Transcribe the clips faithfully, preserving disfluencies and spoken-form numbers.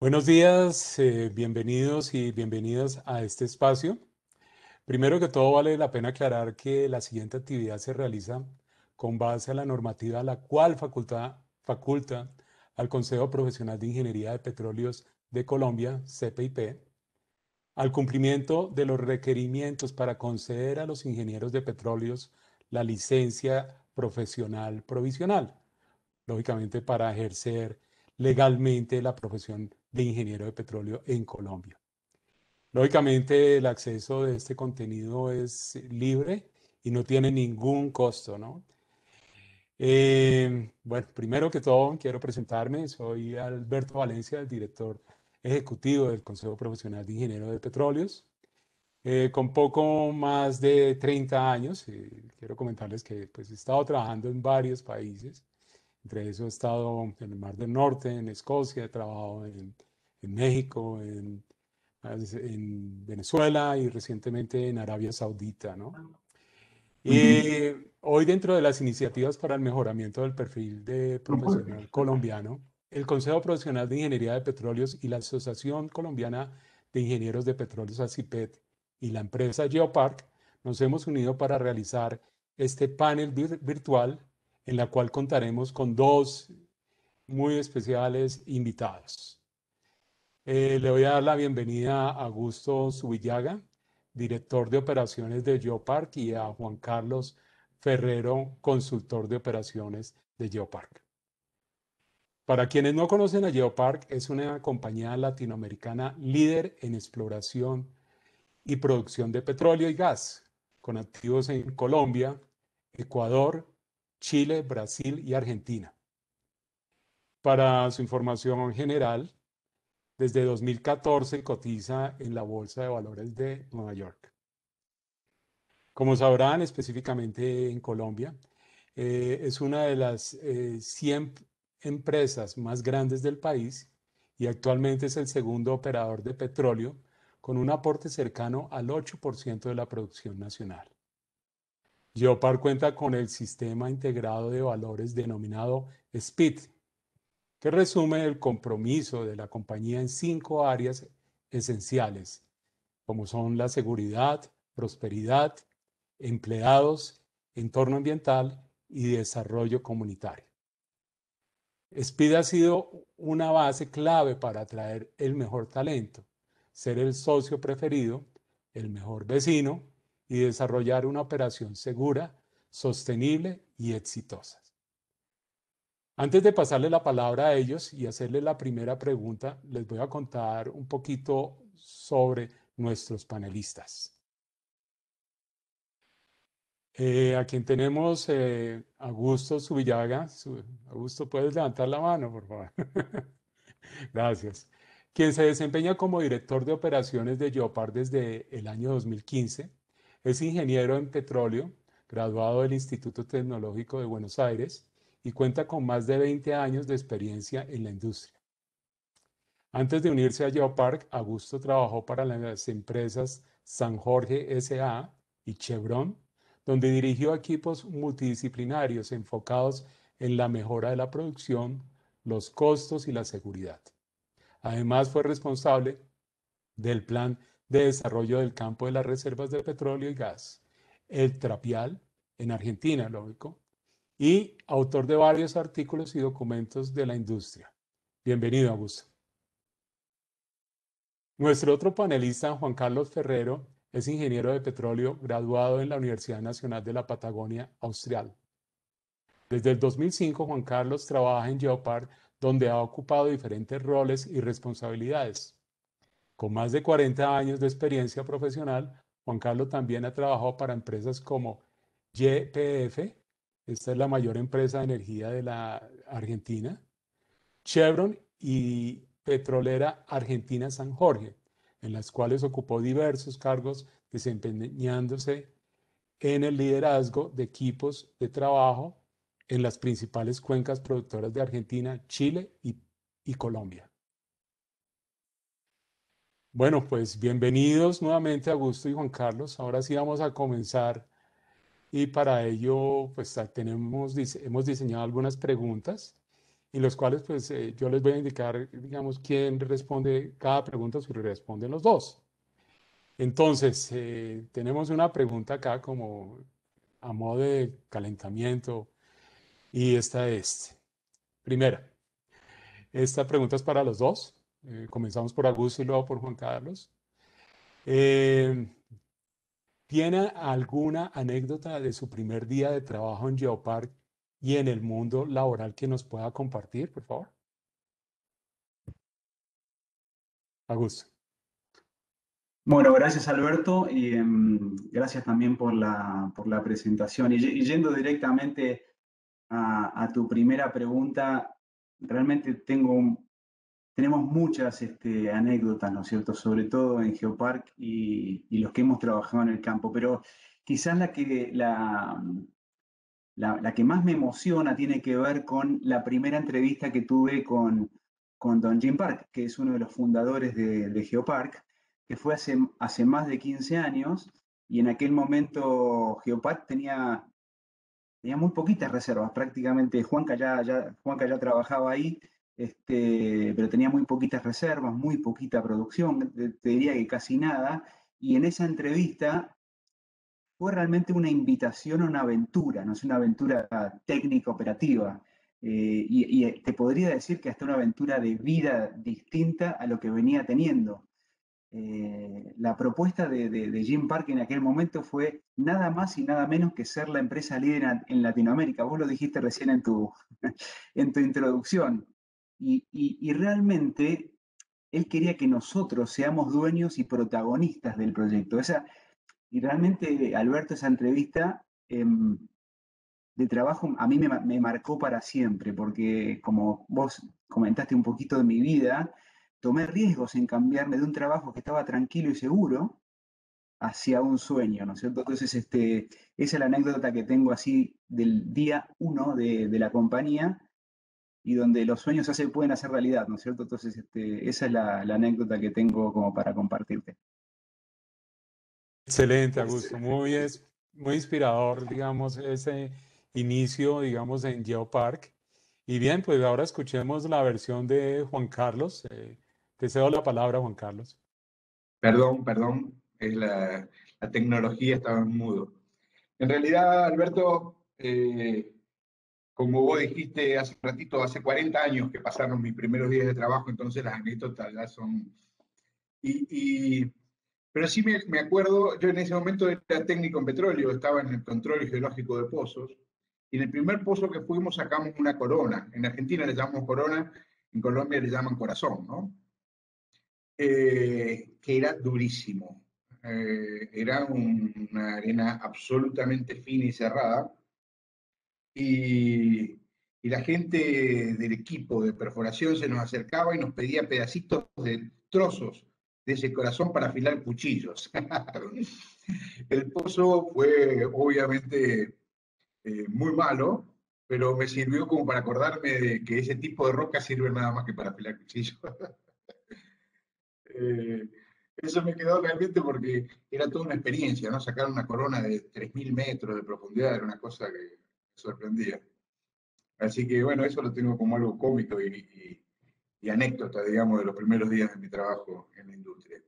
Buenos días, eh, bienvenidos y bienvenidas a este espacio. Primero que todo, vale la pena aclarar que la siguiente actividad se realiza con base a la normativa la cual faculta, faculta al Consejo Profesional de Ingeniería de Petróleos de Colombia, C P I P, al cumplimiento de los requerimientos para conceder a los ingenieros de petróleos la licencia profesional provisional, lógicamente para ejercer legalmente la profesión de ingeniero de petróleo en Colombia. Lógicamente, el acceso de este contenido es libre y no tiene ningún costo, ¿no? Eh, bueno, primero que todo, quiero presentarme. Soy Alberto Valencia, el director ejecutivo del Consejo Profesional de Ingenieros de Petróleos. Eh, con poco más de treinta años, eh, quiero comentarles que pues, he estado trabajando en varios países. Entre eso he estado en el Mar del Norte, en Escocia, he trabajado en, en México, en, en Venezuela y recientemente en Arabia Saudita, ¿no? Y hoy, dentro de las iniciativas para el mejoramiento del perfil de profesional colombiano, el Consejo Profesional de Ingeniería de Petróleos y la Asociación Colombiana de Ingenieros de Petróleos, ASIPET, y la empresa Geopark nos hemos unido para realizar este panel vir virtual en la cual contaremos con dos muy especiales invitados. Eh, le voy a dar la bienvenida a Augusto Zubillaga, director de operaciones de Geopark, y a Juan Carlos Ferrero, consultor de operaciones de Geopark. Para quienes no conocen a Geopark, es una compañía latinoamericana líder en exploración y producción de petróleo y gas, con activos en Colombia, Ecuador, Chile, Brasil y Argentina. Para su información general, desde dos mil catorce cotiza en la Bolsa de Valores de Nueva York. Como sabrán, específicamente en Colombia, eh, es una de las eh, cien empresas más grandes del país y actualmente es el segundo operador de petróleo con un aporte cercano al ocho por ciento de la producción nacional. Geopar cuenta con el Sistema Integrado de Valores denominado S P I D, que resume el compromiso de la compañía en cinco áreas esenciales, como son la seguridad, prosperidad, empleados, entorno ambiental y desarrollo comunitario. S P I D ha sido una base clave para atraer el mejor talento, ser el socio preferido, el mejor vecino y desarrollar una operación segura, sostenible y exitosa. Antes de pasarle la palabra a ellos y hacerles la primera pregunta, les voy a contar un poquito sobre nuestros panelistas. Eh, a quien tenemos, eh, Augusto Zubillaga. Augusto, ¿puedes levantar la mano, por favor? Gracias. Quien se desempeña como director de operaciones de Geopar desde el año dos mil quince. Es ingeniero en petróleo, graduado del Instituto Tecnológico de Buenos Aires y cuenta con más de veinte años de experiencia en la industria. Antes de unirse a Geopark, Augusto trabajó para las empresas San Jorge S A y Chevron, donde dirigió equipos multidisciplinarios enfocados en la mejora de la producción, los costos y la seguridad. Además, fue responsable del plan de desarrollo del campo de las reservas de petróleo y gas, el Trapial, en Argentina, lógico, y autor de varios artículos y documentos de la industria. Bienvenido, Augusto. Nuestro otro panelista, Juan Carlos Ferrero, es ingeniero de petróleo graduado en la Universidad Nacional de la Patagonia Austral. Desde el dos mil cinco, Juan Carlos trabaja en Geopar, donde ha ocupado diferentes roles y responsabilidades. Con más de cuarenta años de experiencia profesional, Juan Carlos también ha trabajado para empresas como Y P F, esta es la mayor empresa de energía de la Argentina, Chevron y Petrolera Argentina San Jorge, en las cuales ocupó diversos cargos desempeñándose en el liderazgo de equipos de trabajo en las principales cuencas productoras de Argentina, Chile y, y Colombia. Bueno, pues bienvenidos nuevamente Augusto y Juan Carlos. Ahora sí vamos a comenzar y para ello pues tenemos, hemos diseñado algunas preguntas y los cuales pues eh, yo les voy a indicar, digamos, quién responde cada pregunta si responden los dos. Entonces, eh, tenemos una pregunta acá como a modo de calentamiento y esta es, primera, esta pregunta es para los dos. Eh, comenzamos por Augusto y luego por Juan Carlos. Eh, ¿Tiene alguna anécdota de su primer día de trabajo en Geopark y en el mundo laboral que nos pueda compartir, por favor? Augusto. Bueno, gracias Alberto y em, gracias también por la, por la presentación. Y, y yendo directamente a, a tu primera pregunta, realmente tengo, un- tenemos muchas este, anécdotas, ¿no es cierto? Sobre todo en Geopark y, y los que hemos trabajado en el campo, pero quizás la que, la, la, la que más me emociona tiene que ver con la primera entrevista que tuve con, con Don Jim Park, que es uno de los fundadores de, de Geopark, que fue hace, hace más de quince años, y en aquel momento Geopark tenía, tenía muy poquitas reservas, prácticamente Juanca ya, ya, Juanca ya trabajaba ahí, este, pero tenía muy poquitas reservas, muy poquita producción, te, te diría que casi nada, y en esa entrevista fue realmente una invitación a una aventura, no es una aventura técnica operativa. Eh, y, y te podría decir que hasta una aventura de vida distinta a lo que venía teniendo. Eh, la propuesta de, de, de Jim Park en aquel momento fue nada más y nada menos que ser la empresa líder en, en Latinoamérica. Vos lo dijiste recién en tu, en tu introducción. Y, y, y realmente él quería que nosotros seamos dueños y protagonistas del proyecto. Esa, y realmente, Alberto, esa entrevista eh, de trabajo a mí me, me, marcó para siempre, porque como vos comentaste un poquito de mi vida, tomé riesgos en cambiarme de un trabajo que estaba tranquilo y seguro hacia un sueño, ¿no es cierto? Entonces, este, esa es la anécdota que tengo así del día uno de, de la compañía y donde los sueños ya se pueden hacer realidad, ¿no es cierto? Entonces, este, esa es la, la anécdota que tengo como para compartirte. Excelente, Augusto. Muy, es, muy inspirador, digamos, ese inicio, digamos, en Geopark. Y bien, pues ahora escuchemos la versión de Juan Carlos. Eh, te cedo la palabra, Juan Carlos. Perdón, perdón, es la, la tecnología estaba en mudo. En realidad, Alberto, eh, como vos dijiste hace un ratito, hace cuarenta años que pasaron mis primeros días de trabajo, entonces las anécdotas ya son... Y, y, pero sí me, me acuerdo, yo en ese momento era técnico en petróleo, estaba en el control geológico de pozos, y en el primer pozo que fuimos sacamos una corona. En Argentina le llamamos corona, en Colombia le llaman corazón, ¿no? Eh, que era durísimo. Eh, era un, una arena absolutamente fina y cerrada. Y, y la gente del equipo de perforación se nos acercaba y nos pedía pedacitos de trozos de ese corazón para afilar cuchillos. El pozo fue obviamente eh, muy malo, pero me sirvió como para acordarme de que ese tipo de roca sirve nada más que para afilar cuchillos. Eh, eso me quedó realmente porque era toda una experiencia, ¿no? Sacar una corona de tres mil metros de profundidad era una cosa que me sorprendía. Así que bueno, eso lo tengo como algo cómico y, y, y anécdota, digamos, de los primeros días de mi trabajo en la industria.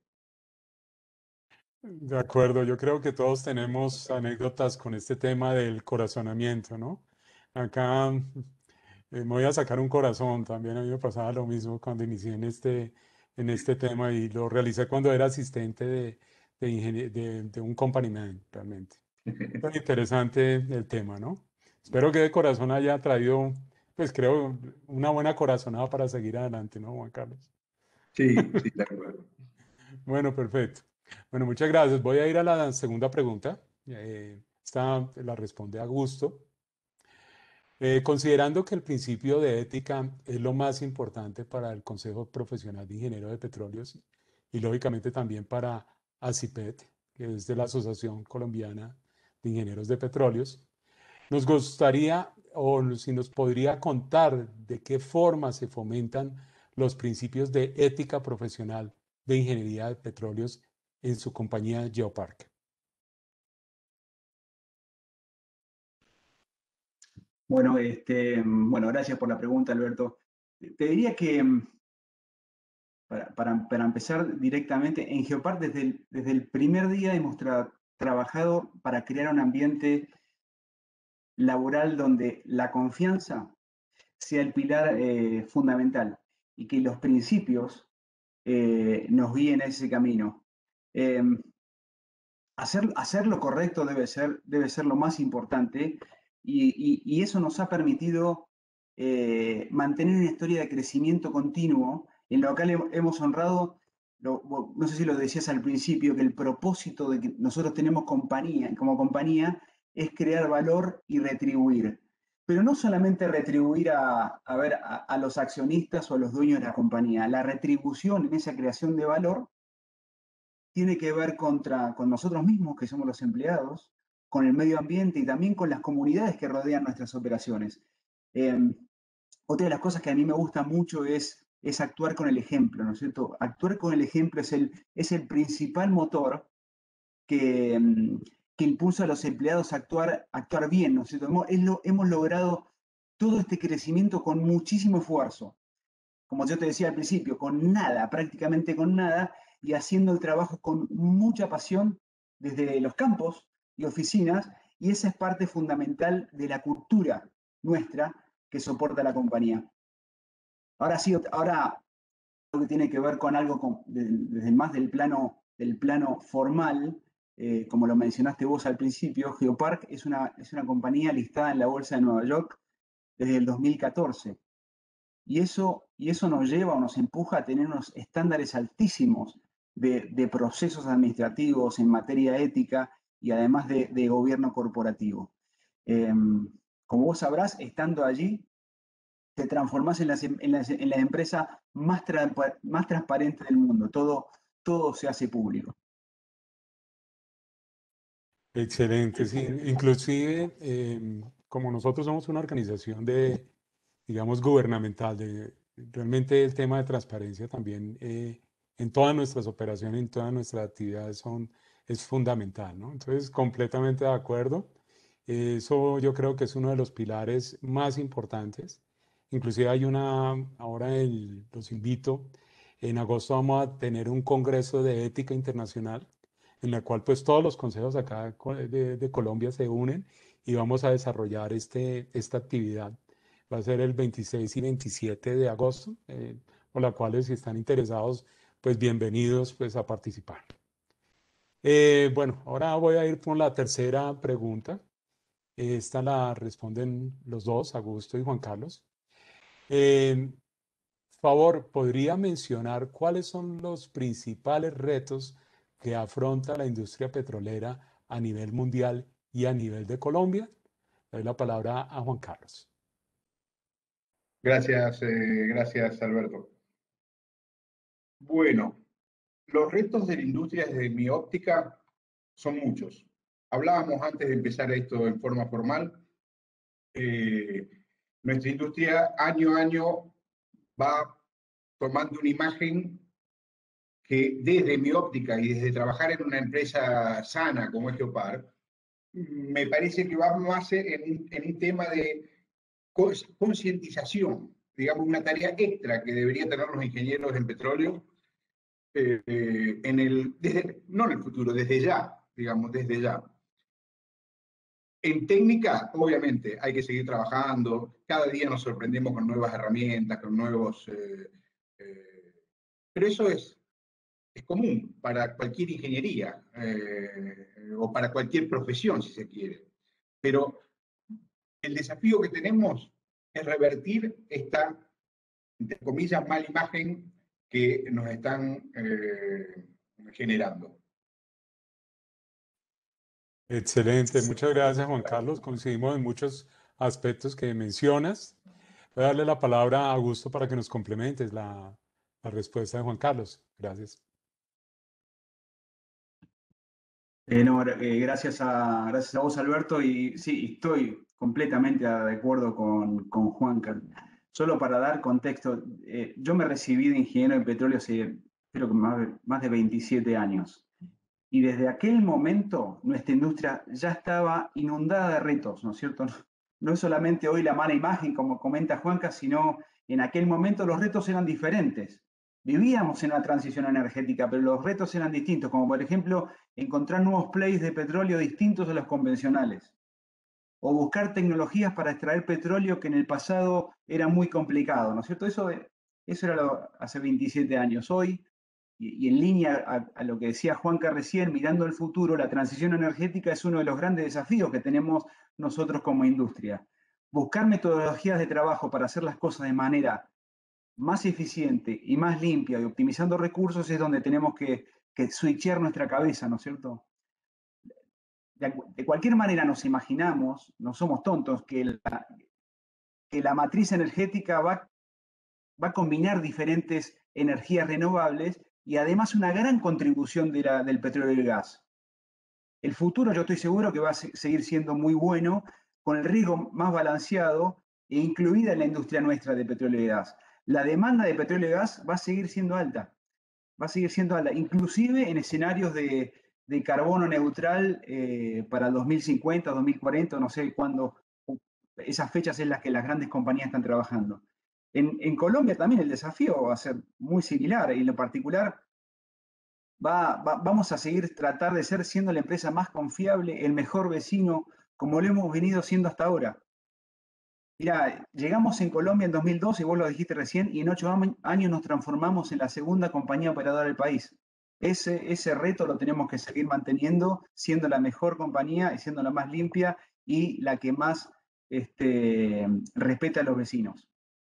De acuerdo, yo creo que todos tenemos anécdotas con este tema del corazonamiento, ¿no? Acá eh, me voy a sacar un corazón, también a mí me pasaba lo mismo cuando inicié en este, en este tema y lo realicé cuando era asistente de, de, ingenie- de, de un company man, realmente. Tan interesante el tema, ¿no? Espero que de corazón haya traído, pues creo, una buena corazonada para seguir adelante, ¿no, Juan Carlos? Sí, sí, de acuerdo. Bueno, perfecto. Bueno, muchas gracias. Voy a ir a la segunda pregunta. Eh, esta la responde Augusto. Eh, considerando que el principio de ética es lo más importante para el Consejo Profesional de Ingenieros de Petróleos y lógicamente también para ACIPET, que es de la Asociación Colombiana de Ingenieros de Petróleos, nos gustaría o si nos podría contar de qué forma se fomentan los principios de ética profesional de ingeniería de petróleos en su compañía Geopark. Bueno, este, bueno, gracias por la pregunta, Alberto. Te diría que, para, para, para empezar directamente, en Geopark desde el, desde el primer día hemos tra trabajado para crear un ambiente laboral donde la confianza sea el pilar eh, fundamental y que los principios eh, nos guíen ese camino. Eh, hacer, hacer lo correcto debe ser, debe ser lo más importante y, y, y eso nos ha permitido eh, mantener una historia de crecimiento continuo en lo cual hemos honrado, lo, no sé si lo decías al principio, que el propósito de que nosotros tenemos compañía, como compañía es crear valor y retribuir. Pero no solamente retribuir a, a, ver, a, a los accionistas o a los dueños de la compañía, la retribución en esa creación de valor tiene que ver contra, con nosotros mismos, que somos los empleados, con el medio ambiente y también con las comunidades que rodean nuestras operaciones. Eh, otra de las cosas que a mí me gusta mucho es, es actuar con el ejemplo, ¿no es cierto? Actuar con el ejemplo es el, es el principal motor que, que impulsa a los empleados a actuar, a actuar bien, ¿no es cierto? Hemos, hemos logrado todo este crecimiento con muchísimo esfuerzo, como yo te decía al principio, con nada, prácticamente con nada, y haciendo el trabajo con mucha pasión desde los campos y oficinas, y esa es parte fundamental de la cultura nuestra que soporta la compañía. Ahora sí, ahora lo que tiene que ver con algo con, desde más del plano, del plano formal, eh, como lo mencionaste vos al principio, Geopark es una, es una compañía listada en la Bolsa de Nueva York desde el dos mil catorce. Y eso, y eso nos lleva o nos empuja a tener unos estándares altísimos de, de procesos administrativos en materia ética y además de, de gobierno corporativo. Eh, como vos sabrás, estando allí, te transformás en la, en la, en la empresa más, tra más transparente del mundo. Todo, todo se hace público. Excelente, sí. Inclusive, eh, como nosotros somos una organización de, digamos, gubernamental, de, realmente el tema de transparencia también eh, en todas nuestras operaciones, en todas nuestras actividades son, es fundamental, ¿no? Entonces, completamente de acuerdo. Eso yo creo que es uno de los pilares más importantes. Inclusive hay una, ahora el, los invito, en agosto vamos a tener un congreso de ética internacional en la cual pues todos los consejos acá de, de Colombia se unen y vamos a desarrollar este, esta actividad. Va a ser el veintiséis y veintisiete de agosto, eh, por la cual si están interesados, pues bienvenidos pues a participar. Eh, bueno, ahora voy a ir con la tercera pregunta. Esta la responden los dos, Augusto y Juan Carlos. Eh, favor, ¿podría mencionar cuáles son los principales retos que afronta la industria petrolera a nivel mundial y a nivel de Colombia? Le doy la palabra a Juan Carlos. Gracias, eh, gracias Alberto. Bueno, los retos de la industria desde mi óptica son muchos. Hablábamos antes de empezar esto en forma formal. Eh, nuestra industria año a año va tomando una imagen que desde mi óptica y desde trabajar en una empresa sana como es Geopark, me parece que va más en un, en un tema de concientización, digamos, una tarea extra que deberían tener los ingenieros en petróleo, eh, en el, desde, no en el futuro, desde ya, digamos, desde ya. En técnica, obviamente, hay que seguir trabajando, cada día nos sorprendemos con nuevas herramientas, con nuevos... Eh, eh, pero eso es, es común para cualquier ingeniería eh, o para cualquier profesión, si se quiere. Pero el desafío que tenemos es revertir esta, entre comillas, mala imagen que nos están eh, generando. Excelente, muchas gracias Juan Carlos. Coincidimos en muchos aspectos que mencionas. Voy a darle la palabra a Augusto para que nos complementes la, la respuesta de Juan Carlos. Gracias. Eh, no, eh, gracias, a, gracias a vos, Alberto, y sí, estoy completamente de acuerdo con, con Juan Carlos. Solo para dar contexto, eh, yo me recibí de ingeniero en petróleo hace, creo que más, más de veintisiete años. Y desde aquel momento nuestra industria ya estaba inundada de retos, ¿no es cierto? no es solamente hoy la mala imagen, como comenta Juanca, sino en aquel momento los retos eran diferentes. Vivíamos en la transición energética, pero los retos eran distintos, como por ejemplo encontrar nuevos plays de petróleo distintos a los convencionales, o buscar tecnologías para extraer petróleo que en el pasado era muy complicado, ¿no es cierto? Eso, eso era lo, hace veintisiete años. Hoy, y, y en línea a, a lo que decía Juanca recién, mirando el futuro, la transición energética es uno de los grandes desafíos que tenemos nosotros como industria. Buscar metodologías de trabajo para hacer las cosas de manera más eficiente y más limpia y optimizando recursos es donde tenemos que, que switchear nuestra cabeza, ¿no es cierto? De, de cualquier manera nos imaginamos, no somos tontos, que la, que la matriz energética va, va a combinar diferentes energías renovables y además una gran contribución de la, del petróleo y el gas. El futuro yo estoy seguro que va a seguir siendo muy bueno, con el riesgo más balanceado e incluida en la industria nuestra de petróleo y gas. La demanda de petróleo y gas va a seguir siendo alta, va a seguir siendo alta, inclusive en escenarios de, de carbono neutral eh, para dos mil cincuenta, dos mil cuarenta, no sé cuándo, esas fechas en las que las grandes compañías están trabajando. En, en Colombia también el desafío va a ser muy similar, y en lo particular va, va, vamos a seguir tratar de ser siendo la empresa más confiable, el mejor vecino, como lo hemos venido siendo hasta ahora. Mira, llegamos en Colombia en dos mil dos, y vos lo dijiste recién, y en ocho años nos transformamos en la segunda compañía operadora del país. Ese, ese reto lo tenemos que seguir manteniendo, siendo la mejor compañía y siendo la más limpia y la que más este, respeta a los vecinos.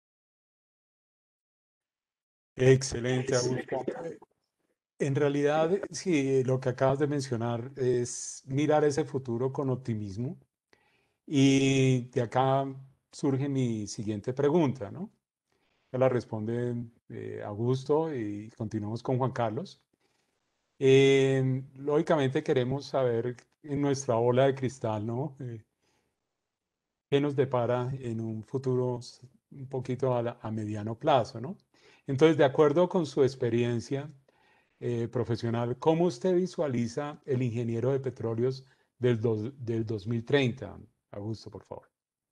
Excelente, Augusto. En realidad, sí, lo que acabas de mencionar es mirar ese futuro con optimismo. Y de acá surge mi siguiente pregunta, ¿no? Ya la responde eh, Augusto y continuamos con Juan Carlos. Eh, lógicamente queremos saber en nuestra bola de cristal, ¿no? Eh, ¿qué nos depara en un futuro un poquito a, la- a mediano plazo, ¿no? Entonces, de acuerdo con su experiencia eh, profesional, ¿cómo usted visualiza el ingeniero de petróleos del, dos- del dos mil treinta? Augusto, por favor.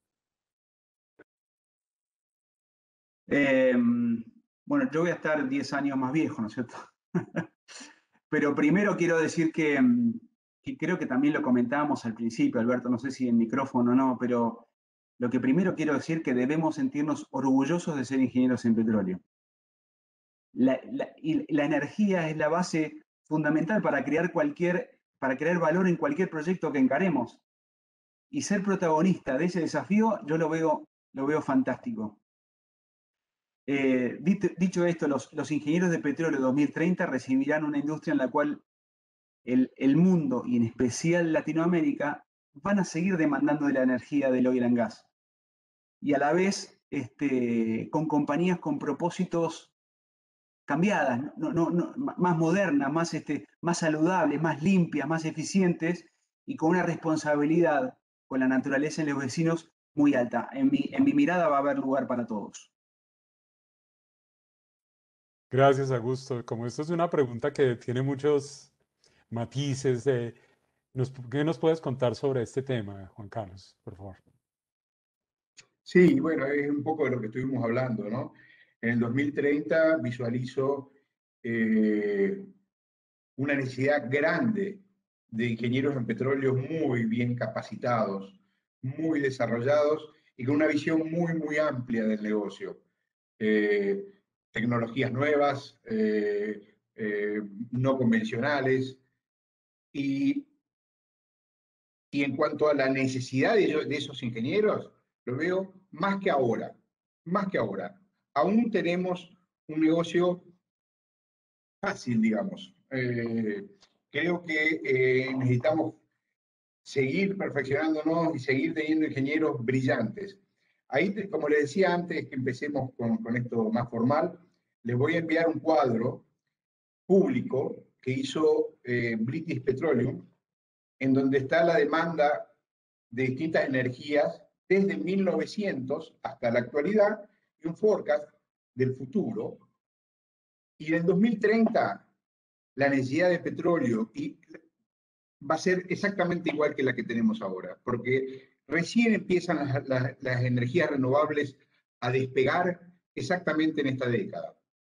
Eh, bueno, yo voy a estar diez años más viejo, ¿no es cierto? Pero primero quiero decir que, que creo que también lo comentábamos al principio, Alberto, no sé si en micrófono o no, pero lo que primero quiero decir es que debemos sentirnos orgullosos de ser ingenieros en petróleo. La, la, y la energía es la base fundamental para crear, cualquier, para crear valor en cualquier proyecto que encaremos. Y ser protagonista de ese desafío, yo lo veo, lo veo fantástico. Eh, dicho, dicho esto, los, los ingenieros de petróleo dos mil treinta recibirán una industria en la cual el, el mundo, y en especial Latinoamérica, van a seguir demandando de la energía del oil and gas. Y a la vez, este, con compañías con propósitos cambiadas, no, no, no, más modernas, más, este, más saludables, más limpias, más eficientes, y con una responsabilidad con la naturaleza y los vecinos muy alta. En mi, en mi mirada va a haber lugar para todos. Gracias, Augusto. Como esto es una pregunta que tiene muchos matices, eh, nos- ¿qué nos puedes contar sobre este tema, Juan Carlos, por favor? Sí, bueno, es un poco de lo que estuvimos hablando, ¿no? En el dos mil treinta visualizo eh, una necesidad grande de ingenieros en petróleo muy bien capacitados, muy desarrollados y con una visión muy, muy amplia del negocio. Eh, tecnologías nuevas, eh, eh, no convencionales. Y, y en cuanto a la necesidad de, de esos ingenieros, lo veo más que ahora, más que ahora. Aún tenemos un negocio fácil, digamos. Eh, creo que eh, necesitamos seguir perfeccionándonos y seguir teniendo ingenieros brillantes. Ahí, como les decía antes que empecemos con, con esto más formal, les voy a enviar un cuadro público que hizo eh, British Petroleum, en donde está la demanda de distintas energías desde mil novecientos hasta la actualidad y un forecast del futuro. Y en el dos mil treinta la necesidad de petróleo y va a ser exactamente igual que la que tenemos ahora, porque recién empiezan las, las, las energías renovables a despegar exactamente en esta década.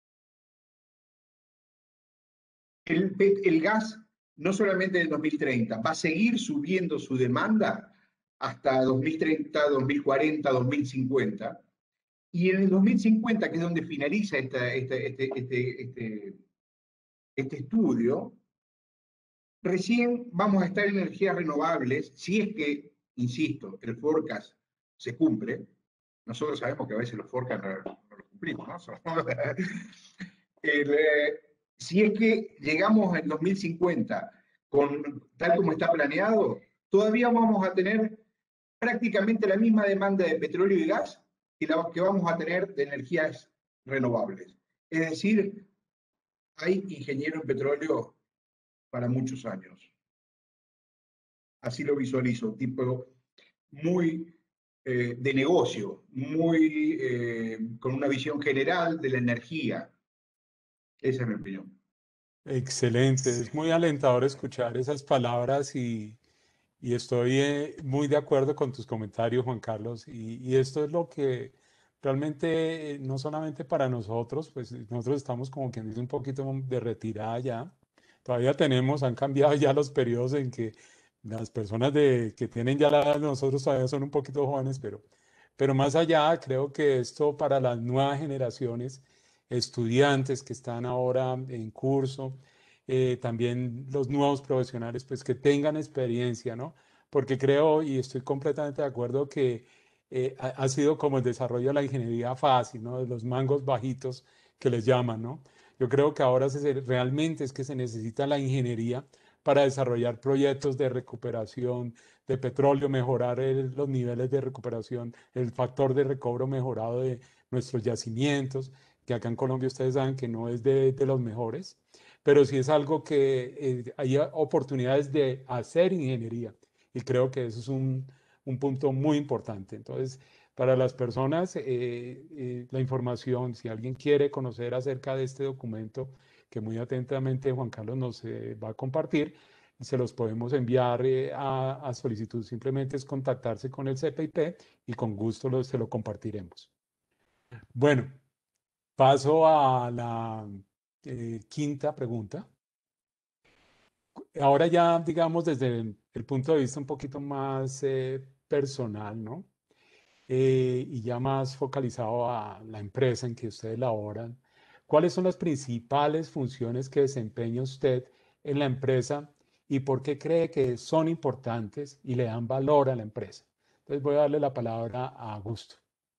El, el gas, no solamente en el dos mil treinta, va a seguir subiendo su demanda hasta dos mil treinta, dos mil cuarenta, dos mil cincuenta, y en el dos mil cincuenta, que es donde finaliza esta, esta, este, este, este, este estudio, recién vamos a estar en energías renovables, si es que, insisto, el forecast se cumple. Nosotros sabemos que a veces los forecasts no, no los cumplimos, ¿no? el, eh, si es que llegamos en dos mil cincuenta, con, tal como está planeado, todavía vamos a tener prácticamente la misma demanda de petróleo y gas que la que vamos a tener de energías renovables. Es decir, hay ingeniero en petróleo para muchos años. Así lo visualizo, tipo muy eh, de negocio, muy eh, con una visión general de la energía. Esa es mi opinión. Excelente, es muy alentador escuchar esas palabras y, y estoy eh, muy de acuerdo con tus comentarios, Juan Carlos. Y, y esto es lo que realmente, eh, no solamente para nosotros, pues nosotros estamos como quien dice un poquito de retirada ya. Todavía tenemos, han cambiado ya los periodos en que las personas de, que tienen ya la edad de nosotros todavía son un poquito jóvenes, pero, pero más allá, creo que esto para las nuevas generaciones, estudiantes que están ahora en curso, eh, también los nuevos profesionales, pues que tengan experiencia, ¿no? Porque creo y estoy completamente de acuerdo que eh, ha, ha sido como el desarrollo de la ingeniería fácil, ¿no? De los mangos bajitos que les llaman, ¿no? Yo creo que ahora se, realmente es que se necesita la ingeniería para desarrollar proyectos de recuperación de petróleo, mejorar el, los niveles de recuperación, el factor de recobro mejorado de nuestros yacimientos, que acá en Colombia ustedes saben que no es de, de los mejores, pero sí es algo que eh, hay oportunidades de hacer ingeniería y creo que eso es un, un punto muy importante. Entonces, para las personas, eh, eh, la información, si alguien quiere conocer acerca de este documento, que muy atentamente Juan Carlos nos eh, va a compartir, se los podemos enviar eh, a, a, solicitud. Simplemente es contactarse con el C P I P y con gusto lo, se lo compartiremos. Bueno, paso a la eh, quinta pregunta. Ahora ya, digamos, desde el, el, punto de vista un poquito más eh, personal, ¿no? Eh, y ya más focalizado a la empresa en que ustedes laboran, ¿cuáles son las principales funciones que desempeña usted en la empresa y por qué cree que son importantes y le dan valor a la empresa? Entonces voy a darle la palabra a Augusto.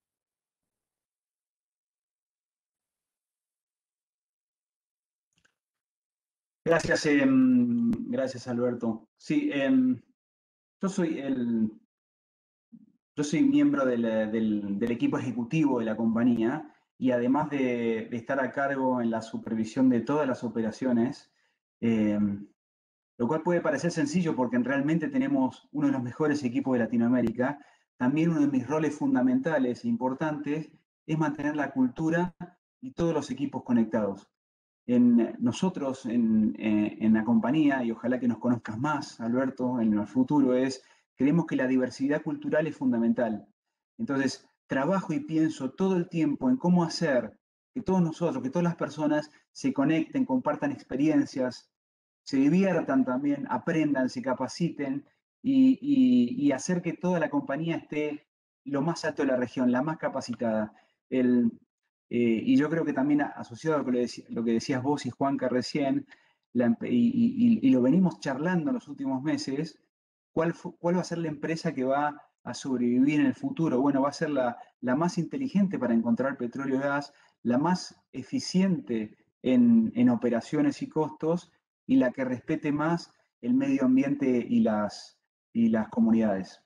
Gracias, eh, gracias Alberto. Sí, eh, yo soy el, yo soy miembro del, del, del equipo ejecutivo de la compañía y además de, de, estar a cargo en la supervisión de todas las operaciones, eh, lo cual puede parecer sencillo porque realmente tenemos uno de los mejores equipos de Latinoamérica, también uno de mis roles fundamentales e importantes es mantener la cultura y todos los equipos conectados. En nosotros, en, en la compañía, y ojalá que nos conozcas más, Alberto, en el futuro, es, creemos que la diversidad cultural es fundamental. Entonces, trabajo y pienso todo el tiempo en cómo hacer que todos nosotros, que todas las personas se conecten, compartan experiencias, se diviertan también, aprendan, se capaciten y, y, y hacer que toda la compañía esté lo más alto de la región, la más capacitada. El, eh, y yo creo que también asociado a lo que, decía, lo que decías vos y Juanca recién, la, y, y, y, lo venimos charlando en los últimos meses, ¿cuál, ¿cuál va a ser la empresa que va a sobrevivir en el futuro? Bueno, va a ser la, la más inteligente para encontrar petróleo y gas, la más eficiente en, en operaciones y costos, y la que respete más el medio ambiente y las, y las comunidades.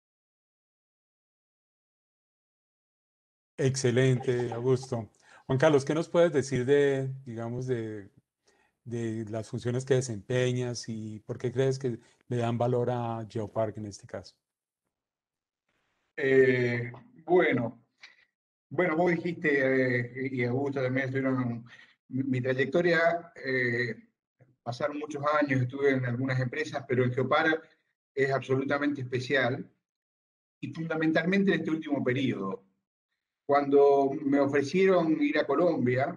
Excelente, Augusto. Juan Carlos, ¿qué nos puedes decir de, digamos, de, de las funciones que desempeñas y por qué crees que le dan valor a Geopark en este caso? Eh, bueno, bueno, vos dijiste, eh, y Augusto también estuvieron, mi, mi trayectoria, eh, pasaron muchos años, estuve en algunas empresas, pero en Geopark es absolutamente especial y fundamentalmente en este último periodo. Cuando me ofrecieron ir a Colombia,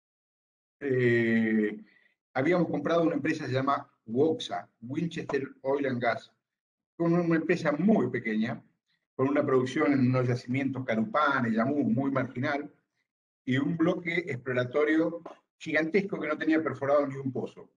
eh, habíamos comprado una empresa que se llama WOXA, Winchester Oil and Gas, con una empresa muy pequeña, con una producción en unos yacimientos Carupane, Yamú, muy marginal, y un bloque exploratorio gigantesco que no tenía perforado ni un pozo.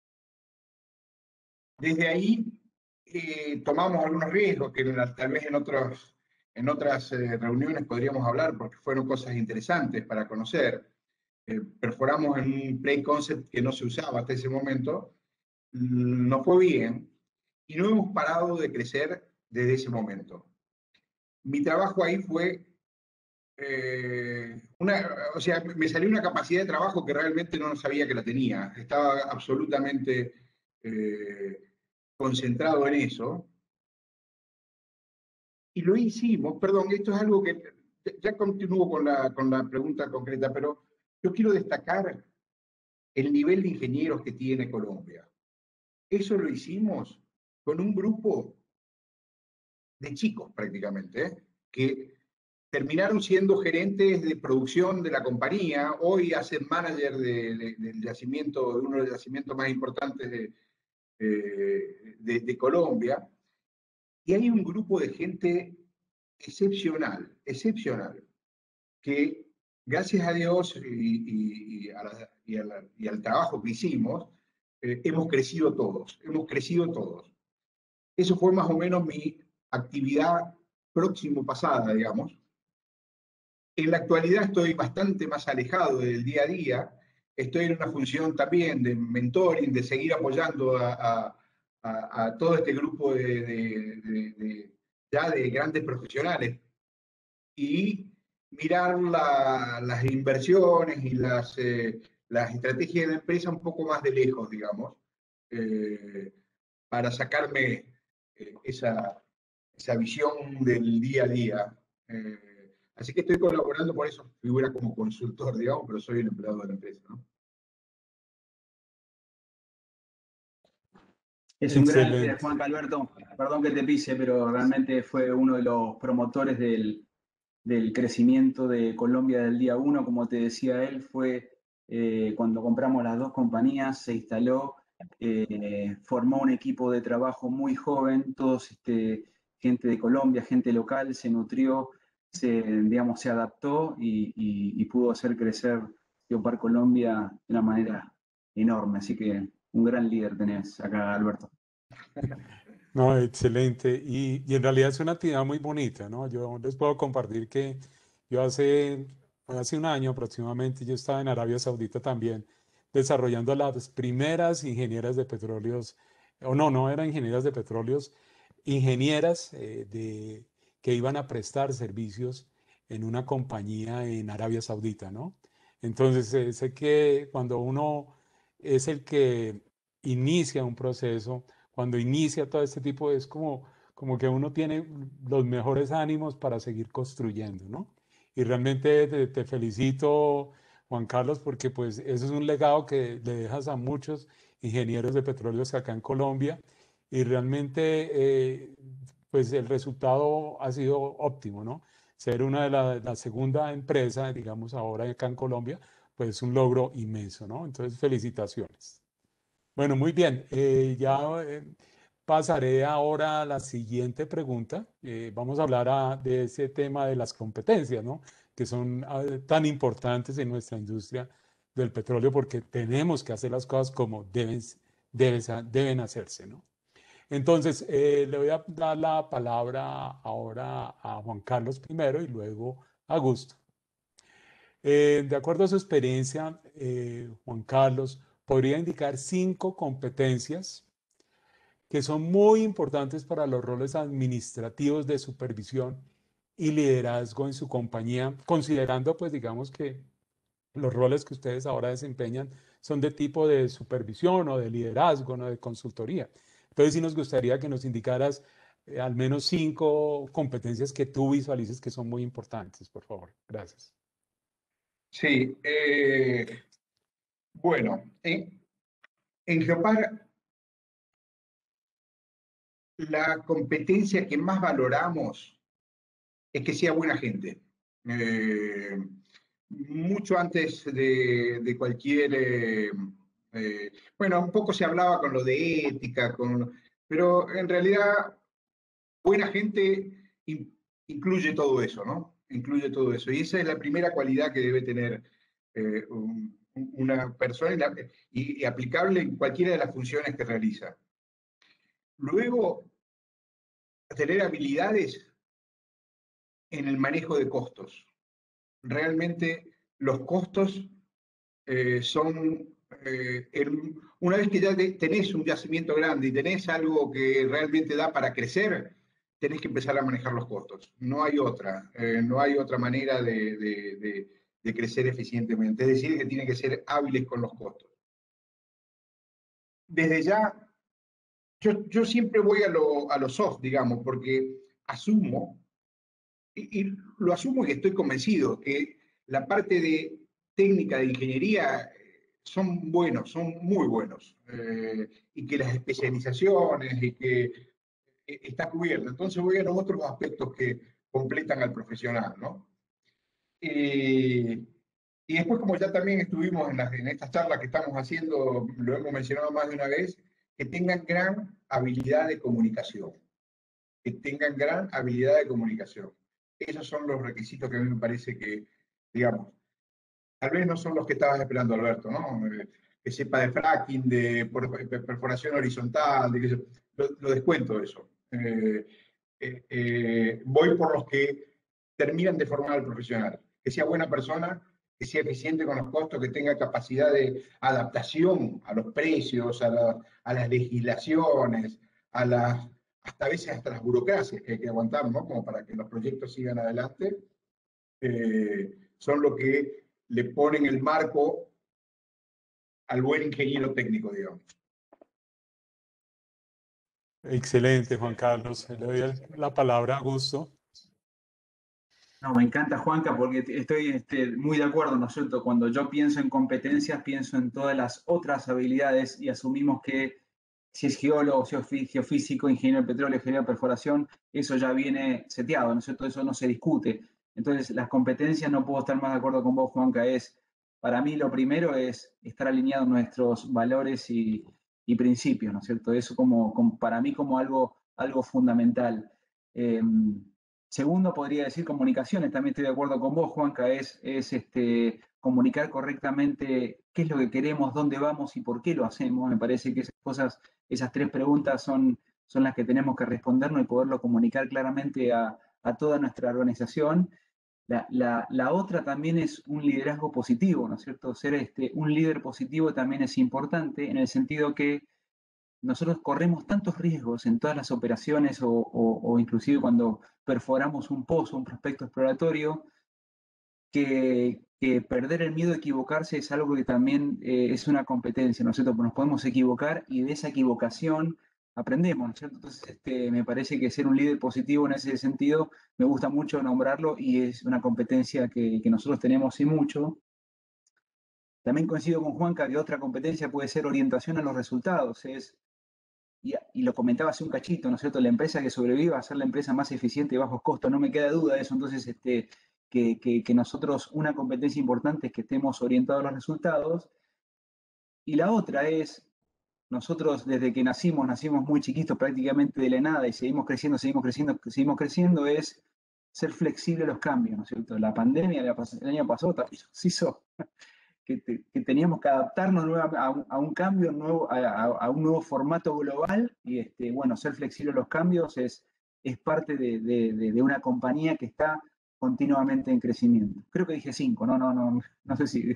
Desde ahí eh, tomamos algunos riesgos que la, tal vez en, otros, en otras eh, reuniones podríamos hablar porque fueron cosas interesantes para conocer. Eh, perforamos en un pre-concept que no se usaba hasta ese momento, no fue bien y no hemos parado de crecer desde ese momento. Mi trabajo ahí fue, eh, una, o sea, me salió una capacidad de trabajo que realmente no sabía que la tenía. Estaba absolutamente eh, concentrado en eso. Y lo hicimos, perdón, esto es algo que ya continúo con la, con la pregunta concreta, pero yo quiero destacar el nivel de ingenieros que tiene Colombia. Eso lo hicimos con un grupo de chicos prácticamente, ¿eh? Que terminaron siendo gerentes de producción de la compañía, hoy hacen manager de, de, del yacimiento, de uno de los yacimientos más importantes de, de, de, de Colombia, y hay un grupo de gente excepcional, excepcional, que gracias a Dios y, y, y, a la, y, a la, y al trabajo que hicimos, eh, hemos crecido todos, hemos crecido todos. Eso fue más o menos mi actividad próximo pasada, digamos. En la actualidad estoy bastante más alejado del día a día, estoy en una función también de mentoring, de seguir apoyando a, a, a, a todo este grupo de, de, de, de, ya de grandes profesionales y mirar la, las inversiones y las, eh, las estrategias de la empresa un poco más de lejos, digamos, eh, para sacarme eh, esa, esa visión del día a día. Eh, así que estoy colaborando, por eso figura como consultor, digamos, pero soy el empleado de la empresa, ¿no? Es un gran líder, Excelente. Juan Alberto. Perdón que te pise, pero realmente fue uno de los promotores del, del crecimiento de Colombia del día uno. Como te decía él, fue eh, cuando compramos las dos compañías, se instaló, eh, formó un equipo de trabajo muy joven, todos este, gente de Colombia, gente local, se nutrió, se, digamos, se adaptó y, y, y pudo hacer crecer Biopar Colombia de una manera enorme. Así que un gran líder tenés acá, Alberto. No, excelente. Y, y en realidad es una actividad muy bonita, ¿no? Yo les puedo compartir que yo hace, hace un año aproximadamente, yo estaba en Arabia Saudita también desarrollando las primeras ingenieras de petróleos, o no, no eran ingenieras de petróleos, ingenieras eh, de, que iban a prestar servicios en una compañía en Arabia Saudita, ¿no? Entonces, eh, sé que cuando uno es el que inicia un proceso, cuando inicia todo este tipo, es como, como que uno tiene los mejores ánimos para seguir construyendo, ¿no? Y realmente te, te felicito, Juan Carlos, porque pues eso es un legado que le dejas a muchos ingenieros de petróleos acá en Colombia y realmente eh, pues el resultado ha sido óptimo, ¿no? Ser una de la, la segunda empresa, digamos ahora acá en Colombia, pues es un logro inmenso, ¿no? Entonces, felicitaciones. Bueno, muy bien. Eh, ya eh, pasaré ahora a la siguiente pregunta. Eh, vamos a hablar a- de ese tema de las competencias, ¿no? Que son ah, tan importantes en nuestra industria del petróleo porque tenemos que hacer las cosas como deben, deben, deben hacerse, ¿no? Entonces, eh, le voy a dar la palabra ahora a Juan Carlos primero y luego a Augusto. Eh, de acuerdo a su experiencia, eh, Juan Carlos, podría indicar cinco competencias que son muy importantes para los roles administrativos de supervisión y liderazgo en su compañía, considerando, pues, digamos que los roles que ustedes ahora desempeñan son de tipo de supervisión o de liderazgo, no de consultoría. Entonces, sí nos gustaría que nos indicaras eh, al menos cinco competencias que tú visualices que son muy importantes, por favor. Gracias. Sí, eh, bueno, en, en Geopar la competencia que más valoramos es que sea buena gente. Eh, mucho antes de, de cualquier... Eh, eh, bueno, un poco se hablaba con lo de ética, con, pero en realidad buena gente in, incluye todo eso, ¿no? Incluye todo eso. Y esa es la primera cualidad que debe tener eh, un, una persona y, la, y, y aplicable en cualquiera de las funciones que realiza. Luego, tener habilidades en el manejo de costos. Realmente los costos eh, son, eh, el, una vez que ya de, tenés un yacimiento grande y tenés algo que realmente da para crecer, tenés que empezar a manejar los costos. No hay otra, eh, no hay otra manera de, de, de, de crecer eficientemente. Es decir, que tienen que ser hábiles con los costos. Desde ya, yo, yo siempre voy a lo, a lo soft, digamos, porque asumo, y, y lo asumo y estoy convencido, que la parte de técnica de ingeniería son buenos, son muy buenos, eh, y que las especializaciones y que eh, está cubierto. Entonces voy a los otros aspectos que completan al profesional, ¿no? Eh, y después, como ya también estuvimos en, las, en estas charlas que estamos haciendo, lo hemos mencionado más de una vez, que tengan gran habilidad de comunicación, que tengan gran habilidad de comunicación. Esos son los requisitos que a mí me parece que, digamos, tal vez no son los que estabas esperando, Alberto, ¿no? Que sepa de fracking, de perforación horizontal, de que se, lo, lo descuento eso. Eh, eh, eh, voy por los que terminan de formar al profesional. Que sea buena persona, que sea eficiente con los costos, que tenga capacidad de adaptación a los precios, a, la, a las legislaciones, a las, hasta a veces hasta las burocracias que hay que aguantar, ¿no? Como para que los proyectos sigan adelante. Eh, son lo que le ponen el marco al buen ingeniero técnico, digamos. Excelente, Juan Carlos. Le doy la palabra a Augusto. No, me encanta, Juanca, porque estoy este, muy de acuerdo, ¿no es cierto? Cuando yo pienso en competencias, pienso en todas las otras habilidades y asumimos que si es geólogo, geofísico, ingeniero de petróleo, ingeniero de perforación, eso ya viene seteado, ¿no es cierto? Eso no se discute. Entonces, las competencias, no puedo estar más de acuerdo con vos, Juanca, es, para mí lo primero es estar alineados nuestros valores y, y principios, ¿no es cierto? Eso como, como, para mí como algo, algo fundamental. Eh, Segundo, podría decir comunicaciones, también estoy de acuerdo con vos, Juanca, es, es este, comunicar correctamente qué es lo que queremos, dónde vamos y por qué lo hacemos. Me parece que esas cosas, esas tres preguntas son, son las que tenemos que respondernos y poderlo comunicar claramente a, a toda nuestra organización. La, la, la otra también es un liderazgo positivo, ¿no es cierto? Ser este, un líder positivo también es importante en el sentido que nosotros corremos tantos riesgos en todas las operaciones o, o, o inclusive cuando perforamos un pozo, un prospecto exploratorio, que, que perder el miedo a equivocarse es algo que también eh, es una competencia, ¿no es cierto? Pues nos podemos equivocar y de esa equivocación aprendemos, ¿no es cierto? Entonces, este, me parece que ser un líder positivo en ese sentido, me gusta mucho nombrarlo y es una competencia que, que nosotros tenemos y mucho. También coincido con Juanca que otra competencia puede ser orientación a los resultados, es Y, y, lo comentaba hace un cachito, ¿no es cierto? La empresa que sobreviva a ser la empresa más eficiente y bajos costos, no me queda duda de eso. Entonces, este, que, que, que nosotros, una competencia importante es que estemos orientados a los resultados. Y la otra es, nosotros desde que nacimos, nacimos muy chiquitos prácticamente de la nada y seguimos creciendo, seguimos creciendo, seguimos creciendo, es ser flexible a los cambios, ¿no es cierto? La pandemia el año pasado se hizo que, te, que teníamos que adaptarnos a un, a un cambio nuevo, a, a, un nuevo formato global y este, bueno, ser flexible a los cambios es, es parte de, de, de, de una compañía que está continuamente en crecimiento. Creo que dije cinco, no, no, no, no sé si,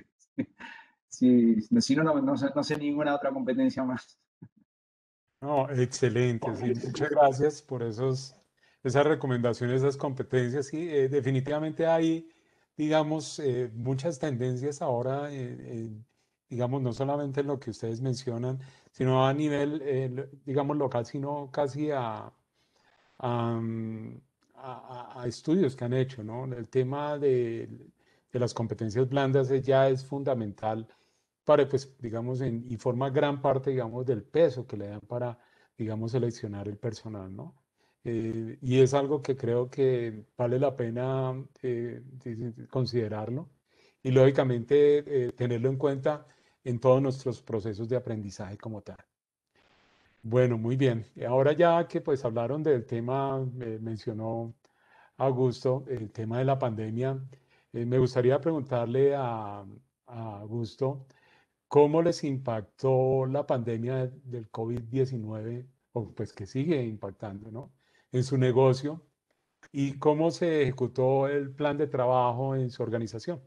si, si no, no, no, sé, no sé ninguna otra competencia más. No, excelente, sí, muchas gracias por esos, esas recomendaciones, esas competencias. Sí, eh, definitivamente hay, digamos, eh, muchas tendencias ahora, eh, eh, digamos, no solamente en lo que ustedes mencionan, sino a nivel, eh, digamos, local, sino casi a, a, mm, a- a estudios que han hecho, ¿no? El tema de, de las competencias blandas eh, ya es fundamental para, pues, digamos, en- y forma gran parte, digamos, del peso que le dan para, digamos, seleccionar el personal, ¿no? Eh, y es algo que creo que vale la pena eh, considerarlo y lógicamente eh, tenerlo en cuenta en todos nuestros procesos de aprendizaje como tal. Bueno, muy bien. Ahora ya que pues hablaron del tema, eh, mencionó Augusto, el tema de la pandemia, eh, me gustaría preguntarle a, a Augusto, ¿cómo les impactó la pandemia del COVID diecinueve, o pues que sigue impactando, ¿no? En su negocio y cómo se ejecutó el plan de trabajo en su organización?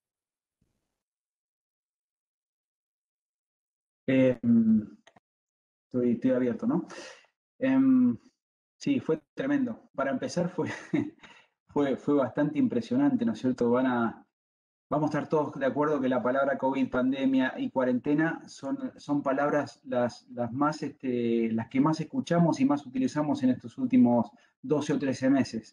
Eh, estoy, estoy abierto, ¿no? Em, sí, fue tremendo. Para empezar, fue, fue, fue bastante impresionante, ¿no es cierto? Van a, vamos a estar todos de acuerdo que la palabra COVID, pandemia y cuarentena son, son palabras las, las, más, este, las que más escuchamos y más utilizamos en estos últimos doce o trece meses.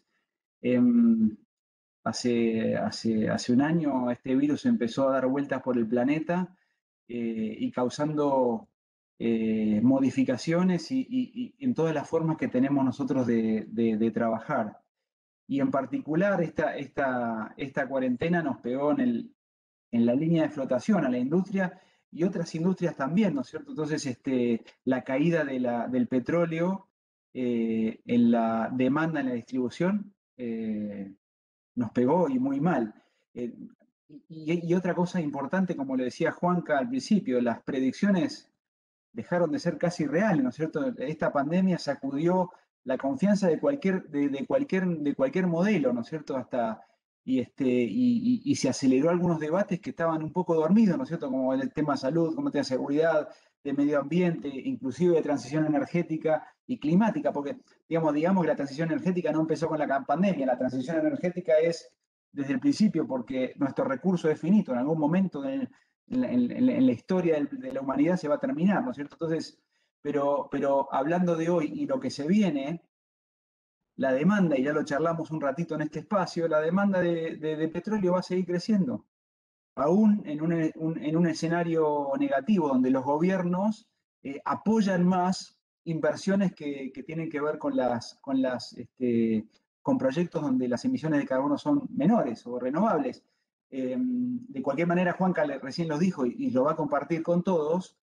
Em, hace, hace, hace un año este virus empezó a dar vueltas por el planeta eh, y causando eh, modificaciones y, y, y en todas las formas que tenemos nosotros de, de, de trabajar. Y en particular esta, esta, esta cuarentena nos pegó en, el, en la línea de flotación a la industria y otras industrias también, ¿no es cierto? Entonces, este, la caída de la, del petróleo eh, en la demanda, en la distribución, eh, nos pegó y muy mal. Eh, y, y, otra cosa importante, como le decía Juanca al principio, las predicciones dejaron de ser casi reales, ¿no es cierto? Esta pandemia sacudió la confianza de cualquier, de, de cualquier, de cualquier modelo, ¿no es cierto? Hasta, y, este, y, y, y, se aceleró algunos debates que estaban un poco dormidos, ¿no es cierto? Como el tema salud, como el tema de seguridad, de medio ambiente, inclusive de transición energética y climática, porque digamos, digamos que la transición energética no empezó con la pandemia, la transición energética es desde el principio porque nuestro recurso es finito, en algún momento en, en, en, en la historia de la humanidad se va a terminar, ¿no es cierto? Entonces, pero, pero hablando de hoy y lo que se viene, la demanda, y ya lo charlamos un ratito en este espacio, la demanda de, de, de petróleo va a seguir creciendo, aún en un, un, en un escenario negativo donde los gobiernos eh, apoyan más inversiones que, que, tienen que ver con, las, con, las, este, con proyectos donde las emisiones de carbono son menores o renovables. Eh, de cualquier manera, Juanca recién lo dijo y, y lo va a compartir con todos,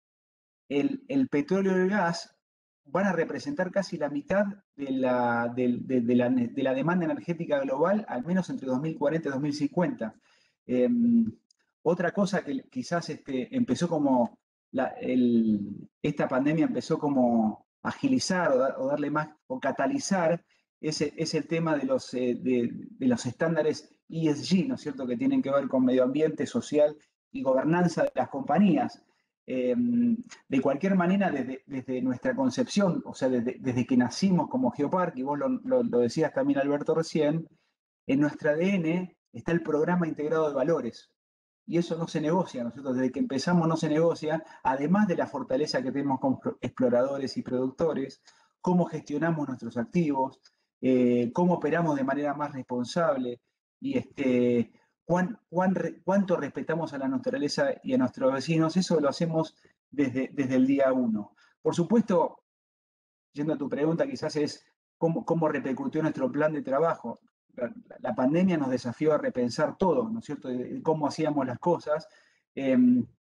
el, el petróleo y el gas van a representar casi la mitad de la, de, de, de, la, de la demanda energética global, al menos entre dos mil cuarenta y dos mil cincuenta. Eh, otra cosa que quizás este, empezó como, la, el, esta pandemia empezó como agilizar o, da, o, darle más, o catalizar, es, es el tema de los, eh, de, de los estándares E S G, ¿no es cierto?, que tienen que ver con medio ambiente, social y gobernanza de las compañías. Eh, de cualquier manera, desde, desde, nuestra concepción, o sea, desde, desde que nacimos como Geopark, y vos lo, lo, lo, decías también, Alberto, recién, en nuestro A D N está el programa integrado de valores. Y eso no se negocia, nosotros desde que empezamos no se negocia, además de la fortaleza que tenemos como exploradores y productores, cómo gestionamos nuestros activos, eh, cómo operamos de manera más responsable, y este, Cuán, cuán, cuánto respetamos a la naturaleza y a nuestros vecinos, eso lo hacemos desde, desde el día uno. Por supuesto, yendo a tu pregunta, quizás es cómo, cómo repercutió nuestro plan de trabajo. La, la, pandemia nos desafió a repensar todo, ¿no es cierto?, de, de cómo hacíamos las cosas. Eh,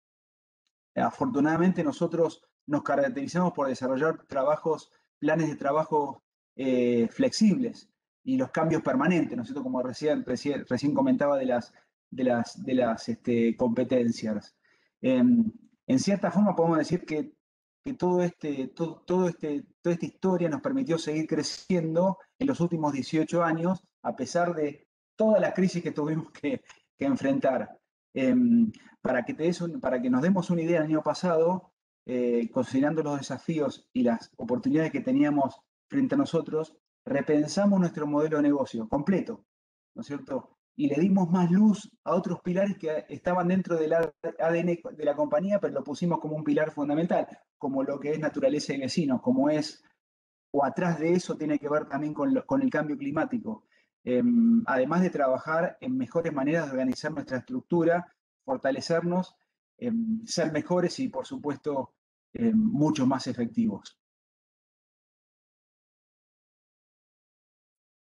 afortunadamente nosotros nos caracterizamos por desarrollar trabajos, planes de trabajo eh, flexibles y los cambios permanentes, ¿no es cierto?, como recién, recién, recién comentaba de las, de las, de las este, competencias. Eh, en cierta forma podemos decir que, que todo este, todo, todo este, toda esta historia nos permitió seguir creciendo en los últimos dieciocho años, a pesar de toda la crisis que tuvimos que, que enfrentar. Eh, para, que te des un, para que nos demos una idea, el año pasado, eh, considerando los desafíos y las oportunidades que teníamos frente a nosotros, repensamos nuestro modelo de negocio completo, ¿no es cierto? Y le dimos más luz a otros pilares que estaban dentro del A D N de la compañía, pero lo pusimos como un pilar fundamental, como lo que es naturaleza y vecinos, como es, o atrás de eso tiene que ver también con, lo, con el cambio climático. Eh, además de trabajar en mejores maneras de organizar nuestra estructura, fortalecernos, eh, ser mejores y, por supuesto, eh, mucho más efectivos.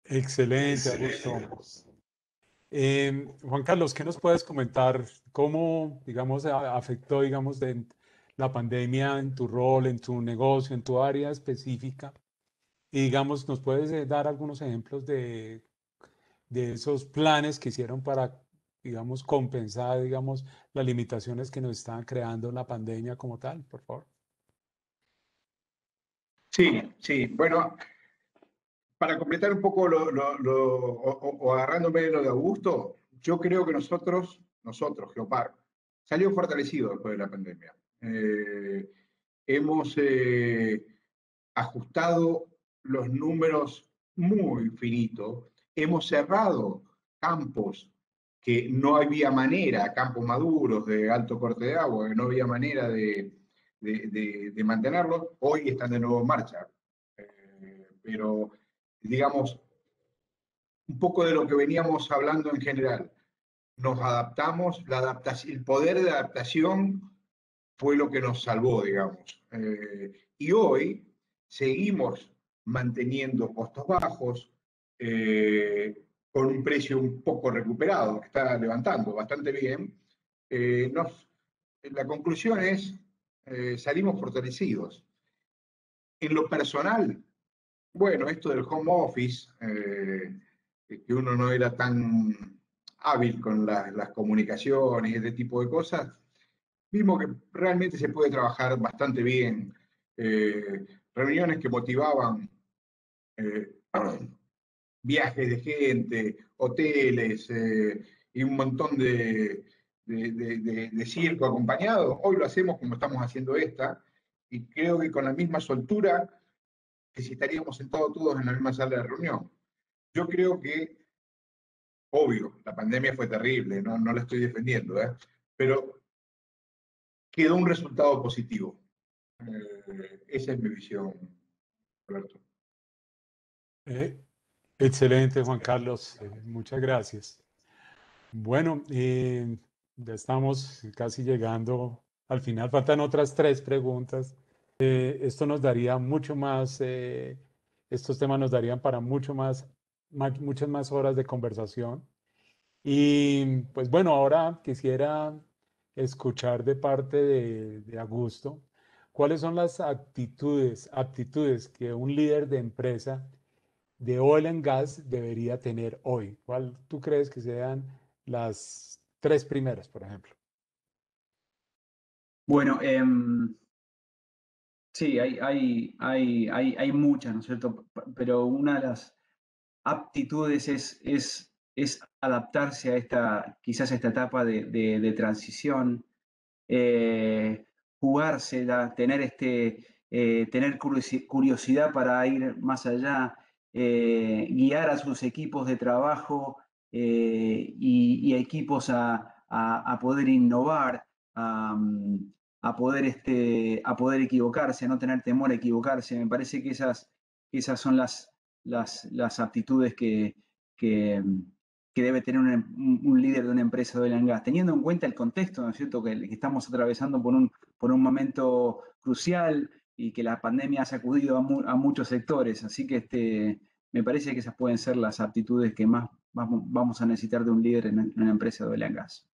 Excelente, Augusto. Eh, Juan Carlos, ¿qué nos puedes comentar? ¿Cómo, digamos, a- afectó, digamos, de la pandemia en tu rol, en tu negocio, en tu área específica? Y, digamos, ¿nos puedes eh, dar algunos ejemplos de, de esos planes que hicieron para, digamos, compensar, digamos, las limitaciones que nos estaban creando la pandemia como tal, por favor? Sí, sí. Bueno, para completar un poco lo, lo- lo- o, o- o agarrándome de lo de Augusto, yo creo que nosotros, nosotros, Geopar, salió fortalecido después de la pandemia. Eh, hemos eh, ajustado los números muy finitos, hemos cerrado campos que no había manera, campos maduros de alto corte de agua, que no había manera de, de, de, de mantenerlos, hoy están de nuevo en marcha. Eh, pero, digamos, un poco de lo que veníamos hablando en general, nos adaptamos, la adaptación, el poder de adaptación fue lo que nos salvó, digamos. Eh, y hoy seguimos manteniendo costos bajos, eh, con un precio un poco recuperado, que está levantando bastante bien. Eh, nos, la conclusión es, eh, salimos fortalecidos. En lo personal, bueno, esto del home office, eh, que uno no era tan hábil con la, las comunicaciones y este tipo de cosas, vimos que realmente se puede trabajar bastante bien. Eh, reuniones que motivaban, eh, viajes de gente, hoteles, eh, y un montón de, de, de, de, de circo acompañado. Hoy lo hacemos como estamos haciendo esta, y creo que con la misma soltura que si estaríamos sentados todos en la misma sala de reunión. Yo creo que, obvio, la pandemia fue terrible, no, no la estoy defendiendo, ¿eh? Pero quedó un resultado positivo. Eh, esa es mi visión, Roberto. Eh, excelente, Juan Carlos. eh, muchas gracias. Bueno, eh, ya estamos casi llegando al final. Faltan otras tres preguntas. Eh, esto nos daría mucho más, eh, estos temas nos darían para mucho más, ma- muchas más horas de conversación. Y pues bueno, ahora quisiera escuchar de parte de, de Augusto, ¿cuáles son las actitudes, aptitudes que un líder de empresa de oil and gas debería tener hoy? ¿Cuál tú crees que sean las tres primeras, por ejemplo? Bueno, em, sí, hay, hay, hay, hay, hay muchas, ¿no es cierto? P- Pero una de las aptitudes es, es, es adaptarse a esta, quizás a esta etapa de, de- de transición, eh, jugársela, tener, este, eh, tener curiosi- curiosidad para ir más allá, eh, guiar a sus equipos de trabajo, eh, y, y a equipos a, a- a poder innovar, a, mm, a poder, este, a poder equivocarse, a no tener temor a equivocarse. Me parece que esas, esas son las, las, las aptitudes que, que, que debe tener un, un- un líder de una empresa de oil and gas, teniendo en cuenta el contexto, ¿no es cierto?, que, que estamos atravesando por un, por un momento crucial y que la pandemia ha sacudido a, mu- a muchos sectores. Así que este, me parece que esas pueden ser las aptitudes que más vamos, vamos a necesitar de un líder en, en una empresa de oil and gas.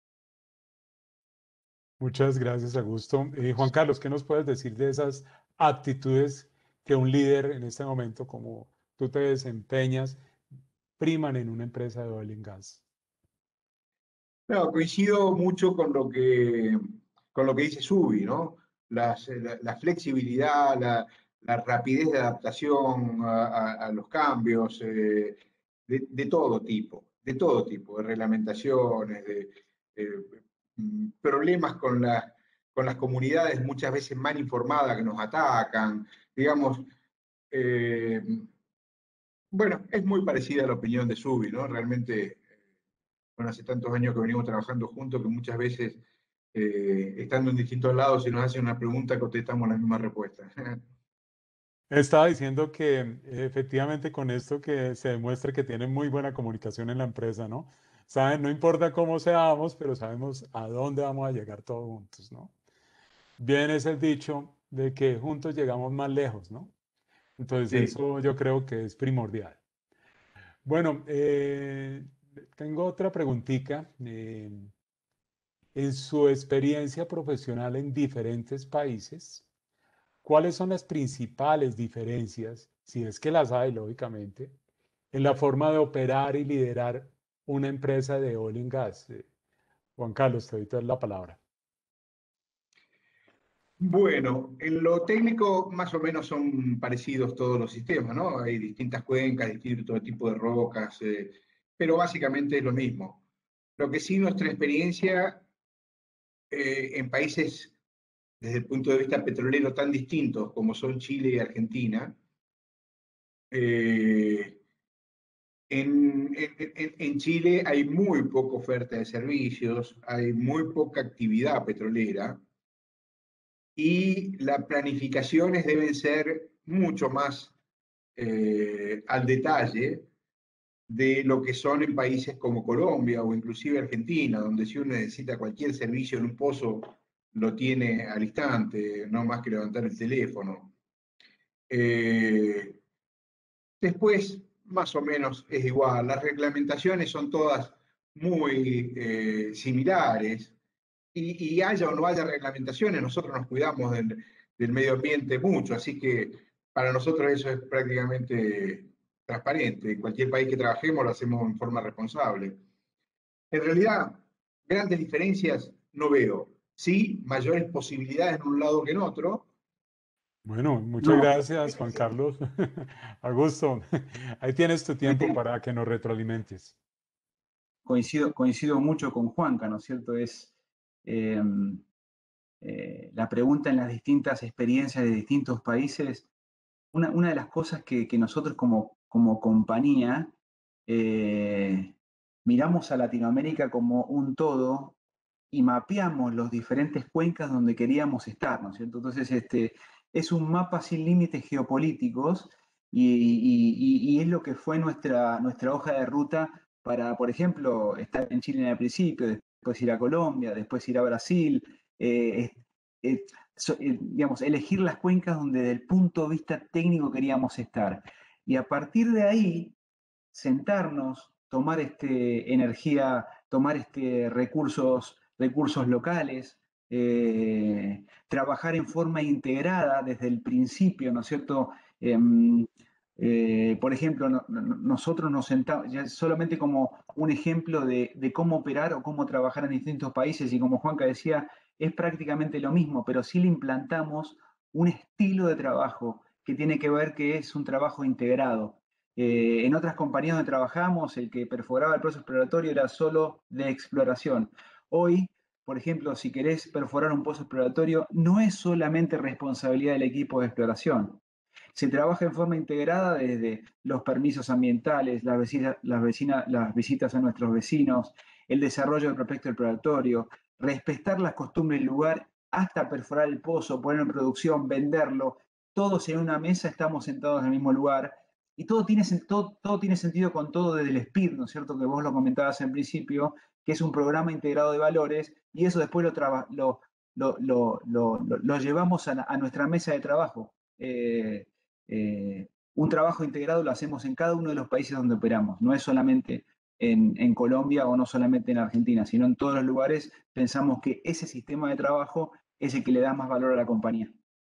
Muchas gracias, Augusto. Eh, Juan Carlos, ¿qué nos puedes decir de esas aptitudes que un líder en este momento, como tú te desempeñas, priman en una empresa de oil and gas? No, coincido mucho con lo que, con lo que dice Subi, ¿no? Las, eh, la, la flexibilidad, la, la rapidez de adaptación a, a- a los cambios, eh, de, de todo tipo, de todo tipo, de reglamentaciones, de eh, mm, problemas con, la- con las comunidades muchas veces mal informadas que nos atacan, digamos. eh, bueno, es muy parecida a la opinión de Subi, ¿no? Realmente, bueno, hace tantos años que venimos trabajando juntos que muchas veces, eh, estando en distintos lados, si nos hacen una pregunta, contestamos la misma respuesta. Estaba diciendo que eh, efectivamente con esto que se demuestra que tienen muy buena comunicación en la empresa, ¿no? Saben, no importa cómo seamos, pero sabemos a dónde vamos a llegar todos juntos, ¿no? Bien es el dicho de que juntos llegamos más lejos, ¿no? Entonces Sí, eso yo creo que es primordial. Bueno, eh, tengo otra preguntita. Eh, en su experiencia profesional en diferentes países, ¿cuáles son las principales diferencias, si es que las hay, lógicamente, en la forma de operar y liderar una empresa de oil and gas? Eh, Juan Carlos, te doy toda la palabra. Bueno, en lo técnico más o menos son parecidos todos los sistemas, ¿no? Hay distintas cuencas, distinto tipo de rocas, eh, pero básicamente es lo mismo. Lo que sí nuestra experiencia eh, en países desde el punto de vista petrolero tan distintos como son Chile y Argentina, eh, en, en, en Chile hay muy poca oferta de servicios, hay muy poca actividad petrolera, y las planificaciones deben ser mucho más eh, al detalle de lo que son en países como Colombia o inclusive Argentina, donde si uno necesita cualquier servicio en un pozo, lo tiene al instante, no más que levantar el teléfono. Eh, después, más o menos es igual. Las reglamentaciones son todas muy eh, similares. Y, y haya o no haya reglamentaciones, nosotros nos cuidamos del, del medio ambiente mucho, así que para nosotros eso es prácticamente transparente. En cualquier país que trabajemos lo hacemos en forma responsable. En realidad, grandes diferencias no veo. Sí, mayores posibilidades en un lado que en otro. Bueno, muchas No, gracias, Juan Carlos. Augusto, ahí tienes tu tiempo coincido, para que nos retroalimentes. coincido, coincido mucho con Juanca, ¿no es cierto? Es eh, eh, la pregunta en las distintas experiencias de distintos países. Una, una de las cosas que, que nosotros como, como compañía eh, miramos a Latinoamérica como un todo y mapeamos los diferentes cuencas donde queríamos estar, ¿no es cierto? Entonces, este, es un mapa sin límites geopolíticos y, y- y- y es lo que fue nuestra, nuestra hoja de ruta para, por ejemplo, estar en Chile en el principio, después ir a Colombia, después ir a Brasil, eh, eh, so- eh, digamos, elegir las cuencas donde desde el punto de vista técnico queríamos estar. Y a partir de ahí, sentarnos, tomar este, energía, tomar este, recursos, recursos locales, eh, trabajar en forma integrada desde el principio, ¿no es cierto? Em, eh, por ejemplo, no- no- nosotros nos sentamos, ya solamente como un ejemplo de, de cómo operar o cómo trabajar en distintos países, y como Juanca decía, es prácticamente lo mismo, pero sí le implantamos un estilo de trabajo que tiene que ver que es un trabajo integrado. Eh, en otras compañías donde trabajamos, el que perforaba el proceso exploratorio era solo de exploración. Hoy, por ejemplo, si querés perforar un pozo exploratorio, no es solamente responsabilidad del equipo de exploración. Se trabaja en forma integrada desde los permisos ambientales, las, vecina, las, vecina, las visitas a nuestros vecinos, el desarrollo del proyecto exploratorio, respetar las costumbres del lugar hasta perforar el pozo, ponerlo en producción, venderlo. Todos en una mesa estamos sentados en el mismo lugar y todo tiene, todo, todo tiene sentido con todo desde el S P I R, ¿no es cierto? Que vos lo comentabas en principio, que es un programa integrado de valores y eso después lo, lo, lo, lo, lo, lo llevamos a, a, nuestra mesa de trabajo. Eh, eh, un trabajo integrado lo hacemos en cada uno de los países donde operamos, no es solamente en, en Colombia o no solamente en Argentina, sino en todos los lugares pensamos que ese sistema de trabajo es el que le da más valor a la compañía.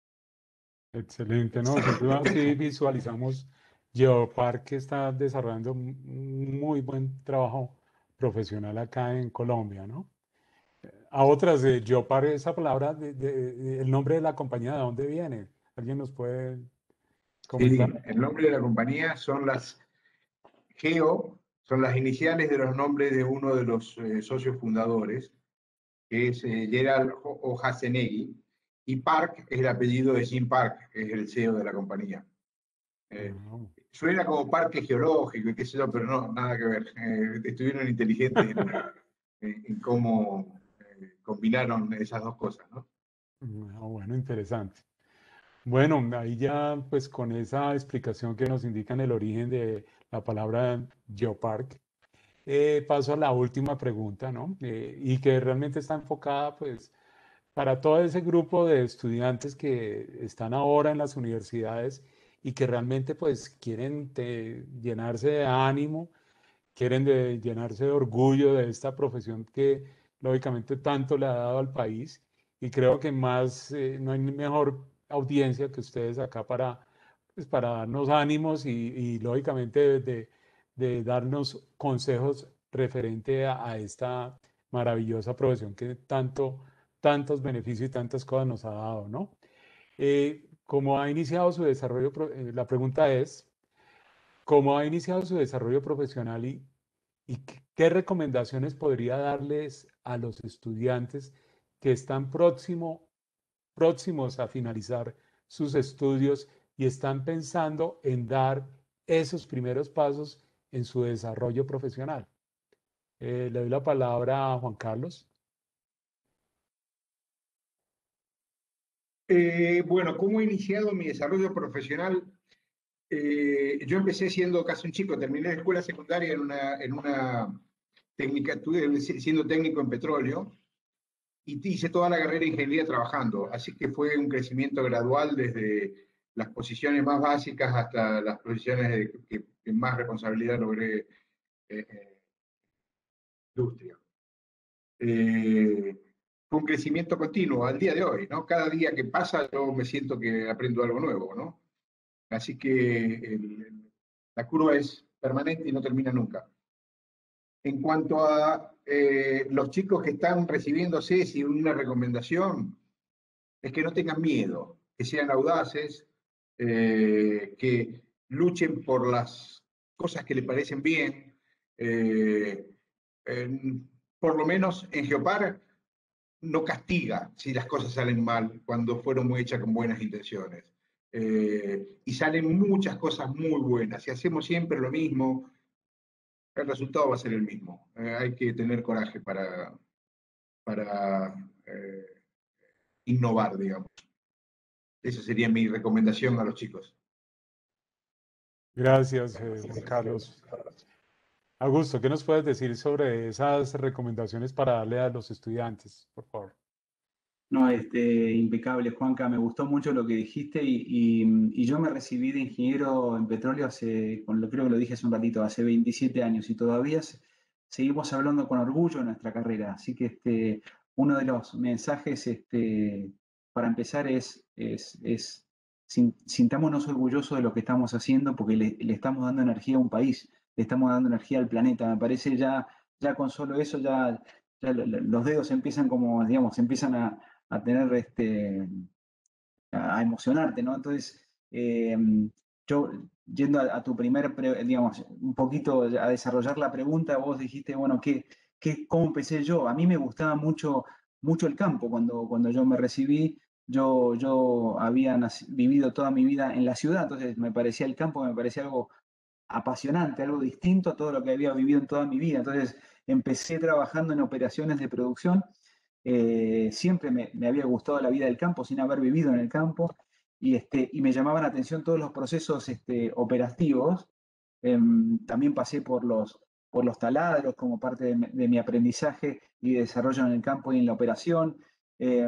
Excelente, ¿no? Sin duda sí visualizamos Geopark que está desarrollando un muy buen trabajo profesional acá en Colombia, ¿no? A otras de Geopark, esa palabra, de, de- de- el nombre de la compañía, ¿de dónde viene? ¿Alguien nos puede comentar? Sí, el nombre de la compañía son las Geo, son las iniciales de los nombres de uno de los eh, socios fundadores, que es eh, Gerald Ojasenegui, y Park es el apellido de Jim Park, que es el C E O de la compañía. Eh, Ah, suena como parque geológico y qué sé yo, pero no, nada que ver. Eh, estuvieron inteligentes en, en, en cómo eh, combinaron esas dos cosas, ¿no? ah, bueno, interesante. Bueno, ahí ya pues con esa explicación que nos indican el origen de la palabra Geopark, eh, paso a la última pregunta, ¿no? Eh, y que realmente está enfocada pues para todo ese grupo de estudiantes que están ahora en las universidades y que realmente pues quieren te- llenarse de ánimo, quieren de- llenarse de orgullo de esta profesión que lógicamente tanto le ha dado al país. Y creo que más, eh, no hay mejor audiencia que ustedes acá para, pues, para darnos ánimos y, y, lógicamente de, de- de darnos consejos referente a, a esta maravillosa profesión que tanto, tantos beneficios y tantas cosas nos ha dado, ¿no? Eh, ¿cómo ha iniciado su desarrollo? pro- eh, la pregunta es, ¿cómo ha iniciado su desarrollo profesional y, y qué, qué recomendaciones podría darles a los estudiantes que están próximo, próximos a finalizar sus estudios y están pensando en dar esos primeros pasos en su desarrollo profesional? Eh, le doy la palabra a Juan Carlos. Eh, bueno, ¿cómo he iniciado mi desarrollo profesional? Eh, yo empecé siendo casi un chico, terminé la escuela secundaria en una, en una técnica, estuve siendo técnico en petróleo y hice toda la carrera de ingeniería trabajando, así que fue un crecimiento gradual desde las posiciones más básicas hasta las posiciones de, que, que más responsabilidad logré eh, en industria. Eh, fue un crecimiento continuo al día de hoy, ¿no? Cada día que pasa yo me siento que aprendo algo nuevo, ¿no? Así que el, la curva es permanente y no termina nunca. En cuanto a eh, los chicos que están recibiendo CESI, una recomendación es que no tengan miedo, que sean audaces, eh, que luchen por las cosas que les parecen bien. Eh, en, por lo menos en Geopar no castiga si las cosas salen mal cuando fueron muy hechas con buenas intenciones. Eh, y salen muchas cosas muy buenas. Si hacemos siempre lo mismo, el resultado va a ser el mismo. Eh, hay que tener coraje para, para eh, innovar, digamos. Esa sería mi recomendación a los chicos. Gracias, eh, Juan Carlos. Augusto, ¿qué nos puedes decir sobre esas recomendaciones para darle a los estudiantes, por favor? No, este, impecable, Juanca, me gustó mucho lo que dijiste y, y- y yo me recibí de ingeniero en petróleo hace, con lo, creo que lo dije hace un ratito, hace veintisiete años y todavía se- seguimos hablando con orgullo de nuestra carrera. Así que este, uno de los mensajes este, para empezar es, es, es sin- sintámonos orgullosos de lo que estamos haciendo porque le, le estamos dando energía a un país, le estamos dando energía al planeta. Me parece ya, ya con solo eso ya, ya lo- lo- los dedos empiezan como, digamos, empiezan a a tener este, a emocionarte, ¿no? Entonces, eh, yo, yendo a, a tu primer, pre- digamos, un poquito a desarrollar la pregunta, vos dijiste, bueno, ¿qué, qué, cómo empecé yo? A mí me gustaba mucho, mucho el campo cuando, cuando yo me recibí. Yo, yo había nac- vivido toda mi vida en la ciudad, entonces me parecía el campo, me parecía algo apasionante, algo distinto a todo lo que había vivido en toda mi vida. Entonces empecé trabajando en operaciones de producción. Eh, siempre me, me, había gustado la vida del campo sin haber vivido en el campo y, este, y me llamaban la atención todos los procesos este, operativos. Eh, también pasé por los, por los taladros como parte de, de, mi aprendizaje y desarrollo en el campo y en la operación. Eh,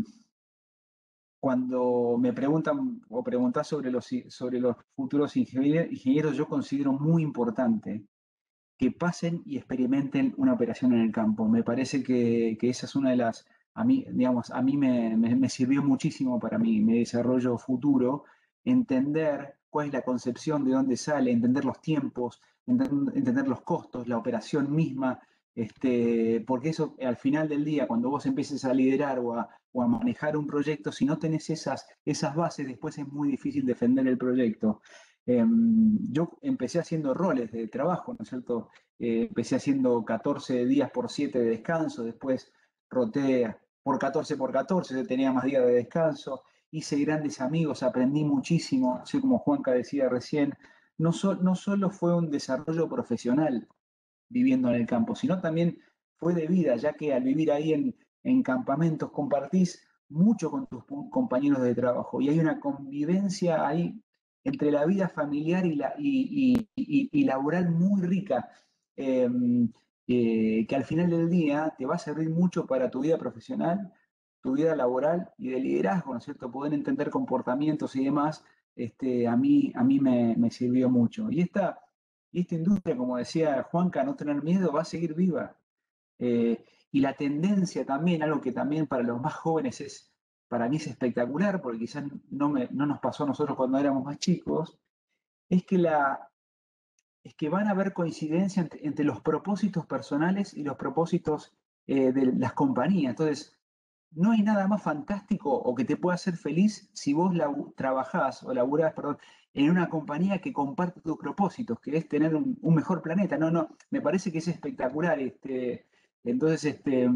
cuando me preguntan o preguntas sobre los, sobre los futuros ingenieros, yo considero muy importante que pasen y experimenten una operación en el campo. Me parece que, que esa es una de las, a mí, digamos, a mí me, me, me sirvió muchísimo para mi, mi desarrollo futuro, entender cuál es la concepción, de dónde sale, entender los tiempos, entender, entender los costos, la operación misma, este, porque eso al final del día, cuando vos empieces a liderar o a, o a manejar un proyecto, si no tenés esas, esas bases, después es muy difícil defender el proyecto. Eh, yo empecé haciendo roles de trabajo, ¿no es cierto? Eh, empecé haciendo catorce días por siete de descanso, después roté por catorce por catorce, tenía más días de descanso, hice grandes amigos, aprendí muchísimo, así como Juanca decía recién, no, so, no solo fue un desarrollo profesional viviendo en el campo, sino también fue de vida, ya que al vivir ahí en, en campamentos compartís mucho con tus compañeros de trabajo y hay una convivencia ahí entre la vida familiar y, la, y, y, y, y laboral muy rica, eh, eh, que al final del día te va a servir mucho para tu vida profesional, tu vida laboral y de liderazgo, ¿no es cierto? Poder entender comportamientos y demás este, a mí, a mí me, me sirvió mucho. Y esta, esta industria, como decía Juanca, no tener miedo, va a seguir viva. Eh, y la tendencia también, algo que también para los más jóvenes es, para mí es espectacular, porque quizás no, me, no nos pasó a nosotros cuando éramos más chicos, es que, la, es que van a haber coincidencia entre, entre los propósitos personales y los propósitos eh, de las compañías. Entonces, no hay nada más fantástico o que te pueda hacer feliz si vos trabajás o laburás, perdón, en una compañía que comparte tus propósitos, que es tener un, un mejor planeta. No, no, me parece que es espectacular. Este, entonces, este,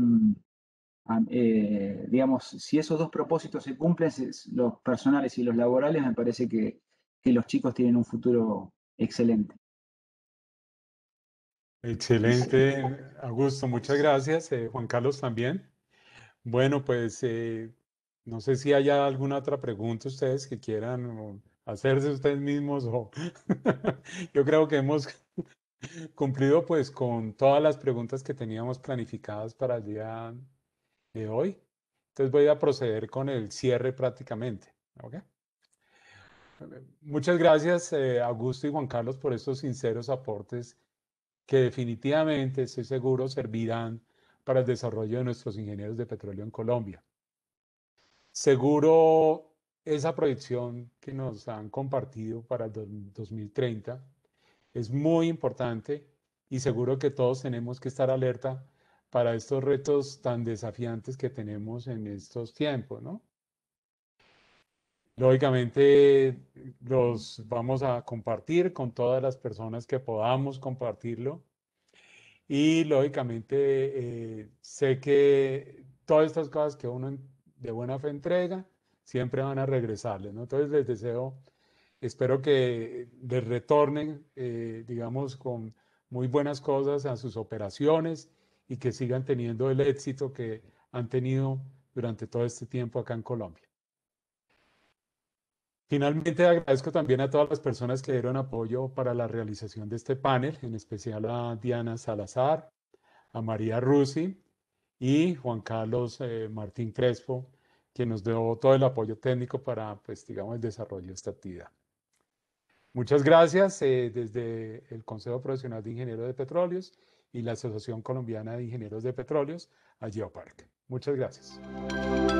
eh, digamos, si esos dos propósitos se cumplen, los personales y los laborales, me parece que, que los chicos tienen un futuro excelente. Excelente, Augusto, muchas gracias. Eh, Juan Carlos también. Bueno, pues eh, no sé si haya alguna otra pregunta ustedes que quieran hacerse ustedes mismos o yo creo que hemos cumplido pues con todas las preguntas que teníamos planificadas para el día de hoy. Entonces voy a proceder con el cierre prácticamente. ¿Okay? Muchas gracias, eh, Augusto y Juan Carlos, por estos sinceros aportes que definitivamente, estoy seguro, servirán para el desarrollo de nuestros ingenieros de petróleo en Colombia. Seguro esa proyección que nos han compartido para el dos mil treinta es muy importante y seguro que todos tenemos que estar alerta para estos retos tan desafiantes que tenemos en estos tiempos, ¿no? Lógicamente los vamos a compartir con todas las personas que podamos compartirlo y lógicamente eh, sé que todas estas cosas que uno de buena fe entrega siempre van a regresarles, ¿no? Entonces les deseo, espero que les retornen, eh, digamos, con muy buenas cosas a sus operaciones y que sigan teniendo el éxito que han tenido durante todo este tiempo acá en Colombia. Finalmente, agradezco también a todas las personas que dieron apoyo para la realización de este panel, en especial a Diana Salazar, a María Rusi y Juan Carlos eh, Martín Crespo, quien nos dio todo el apoyo técnico para, pues, digamos, el desarrollo de esta actividad. Muchas gracias eh, desde el Consejo Profesional de Ingenieros de Petróleos y la Asociación Colombiana de Ingenieros de Petróleos, a Geopark. Muchas gracias.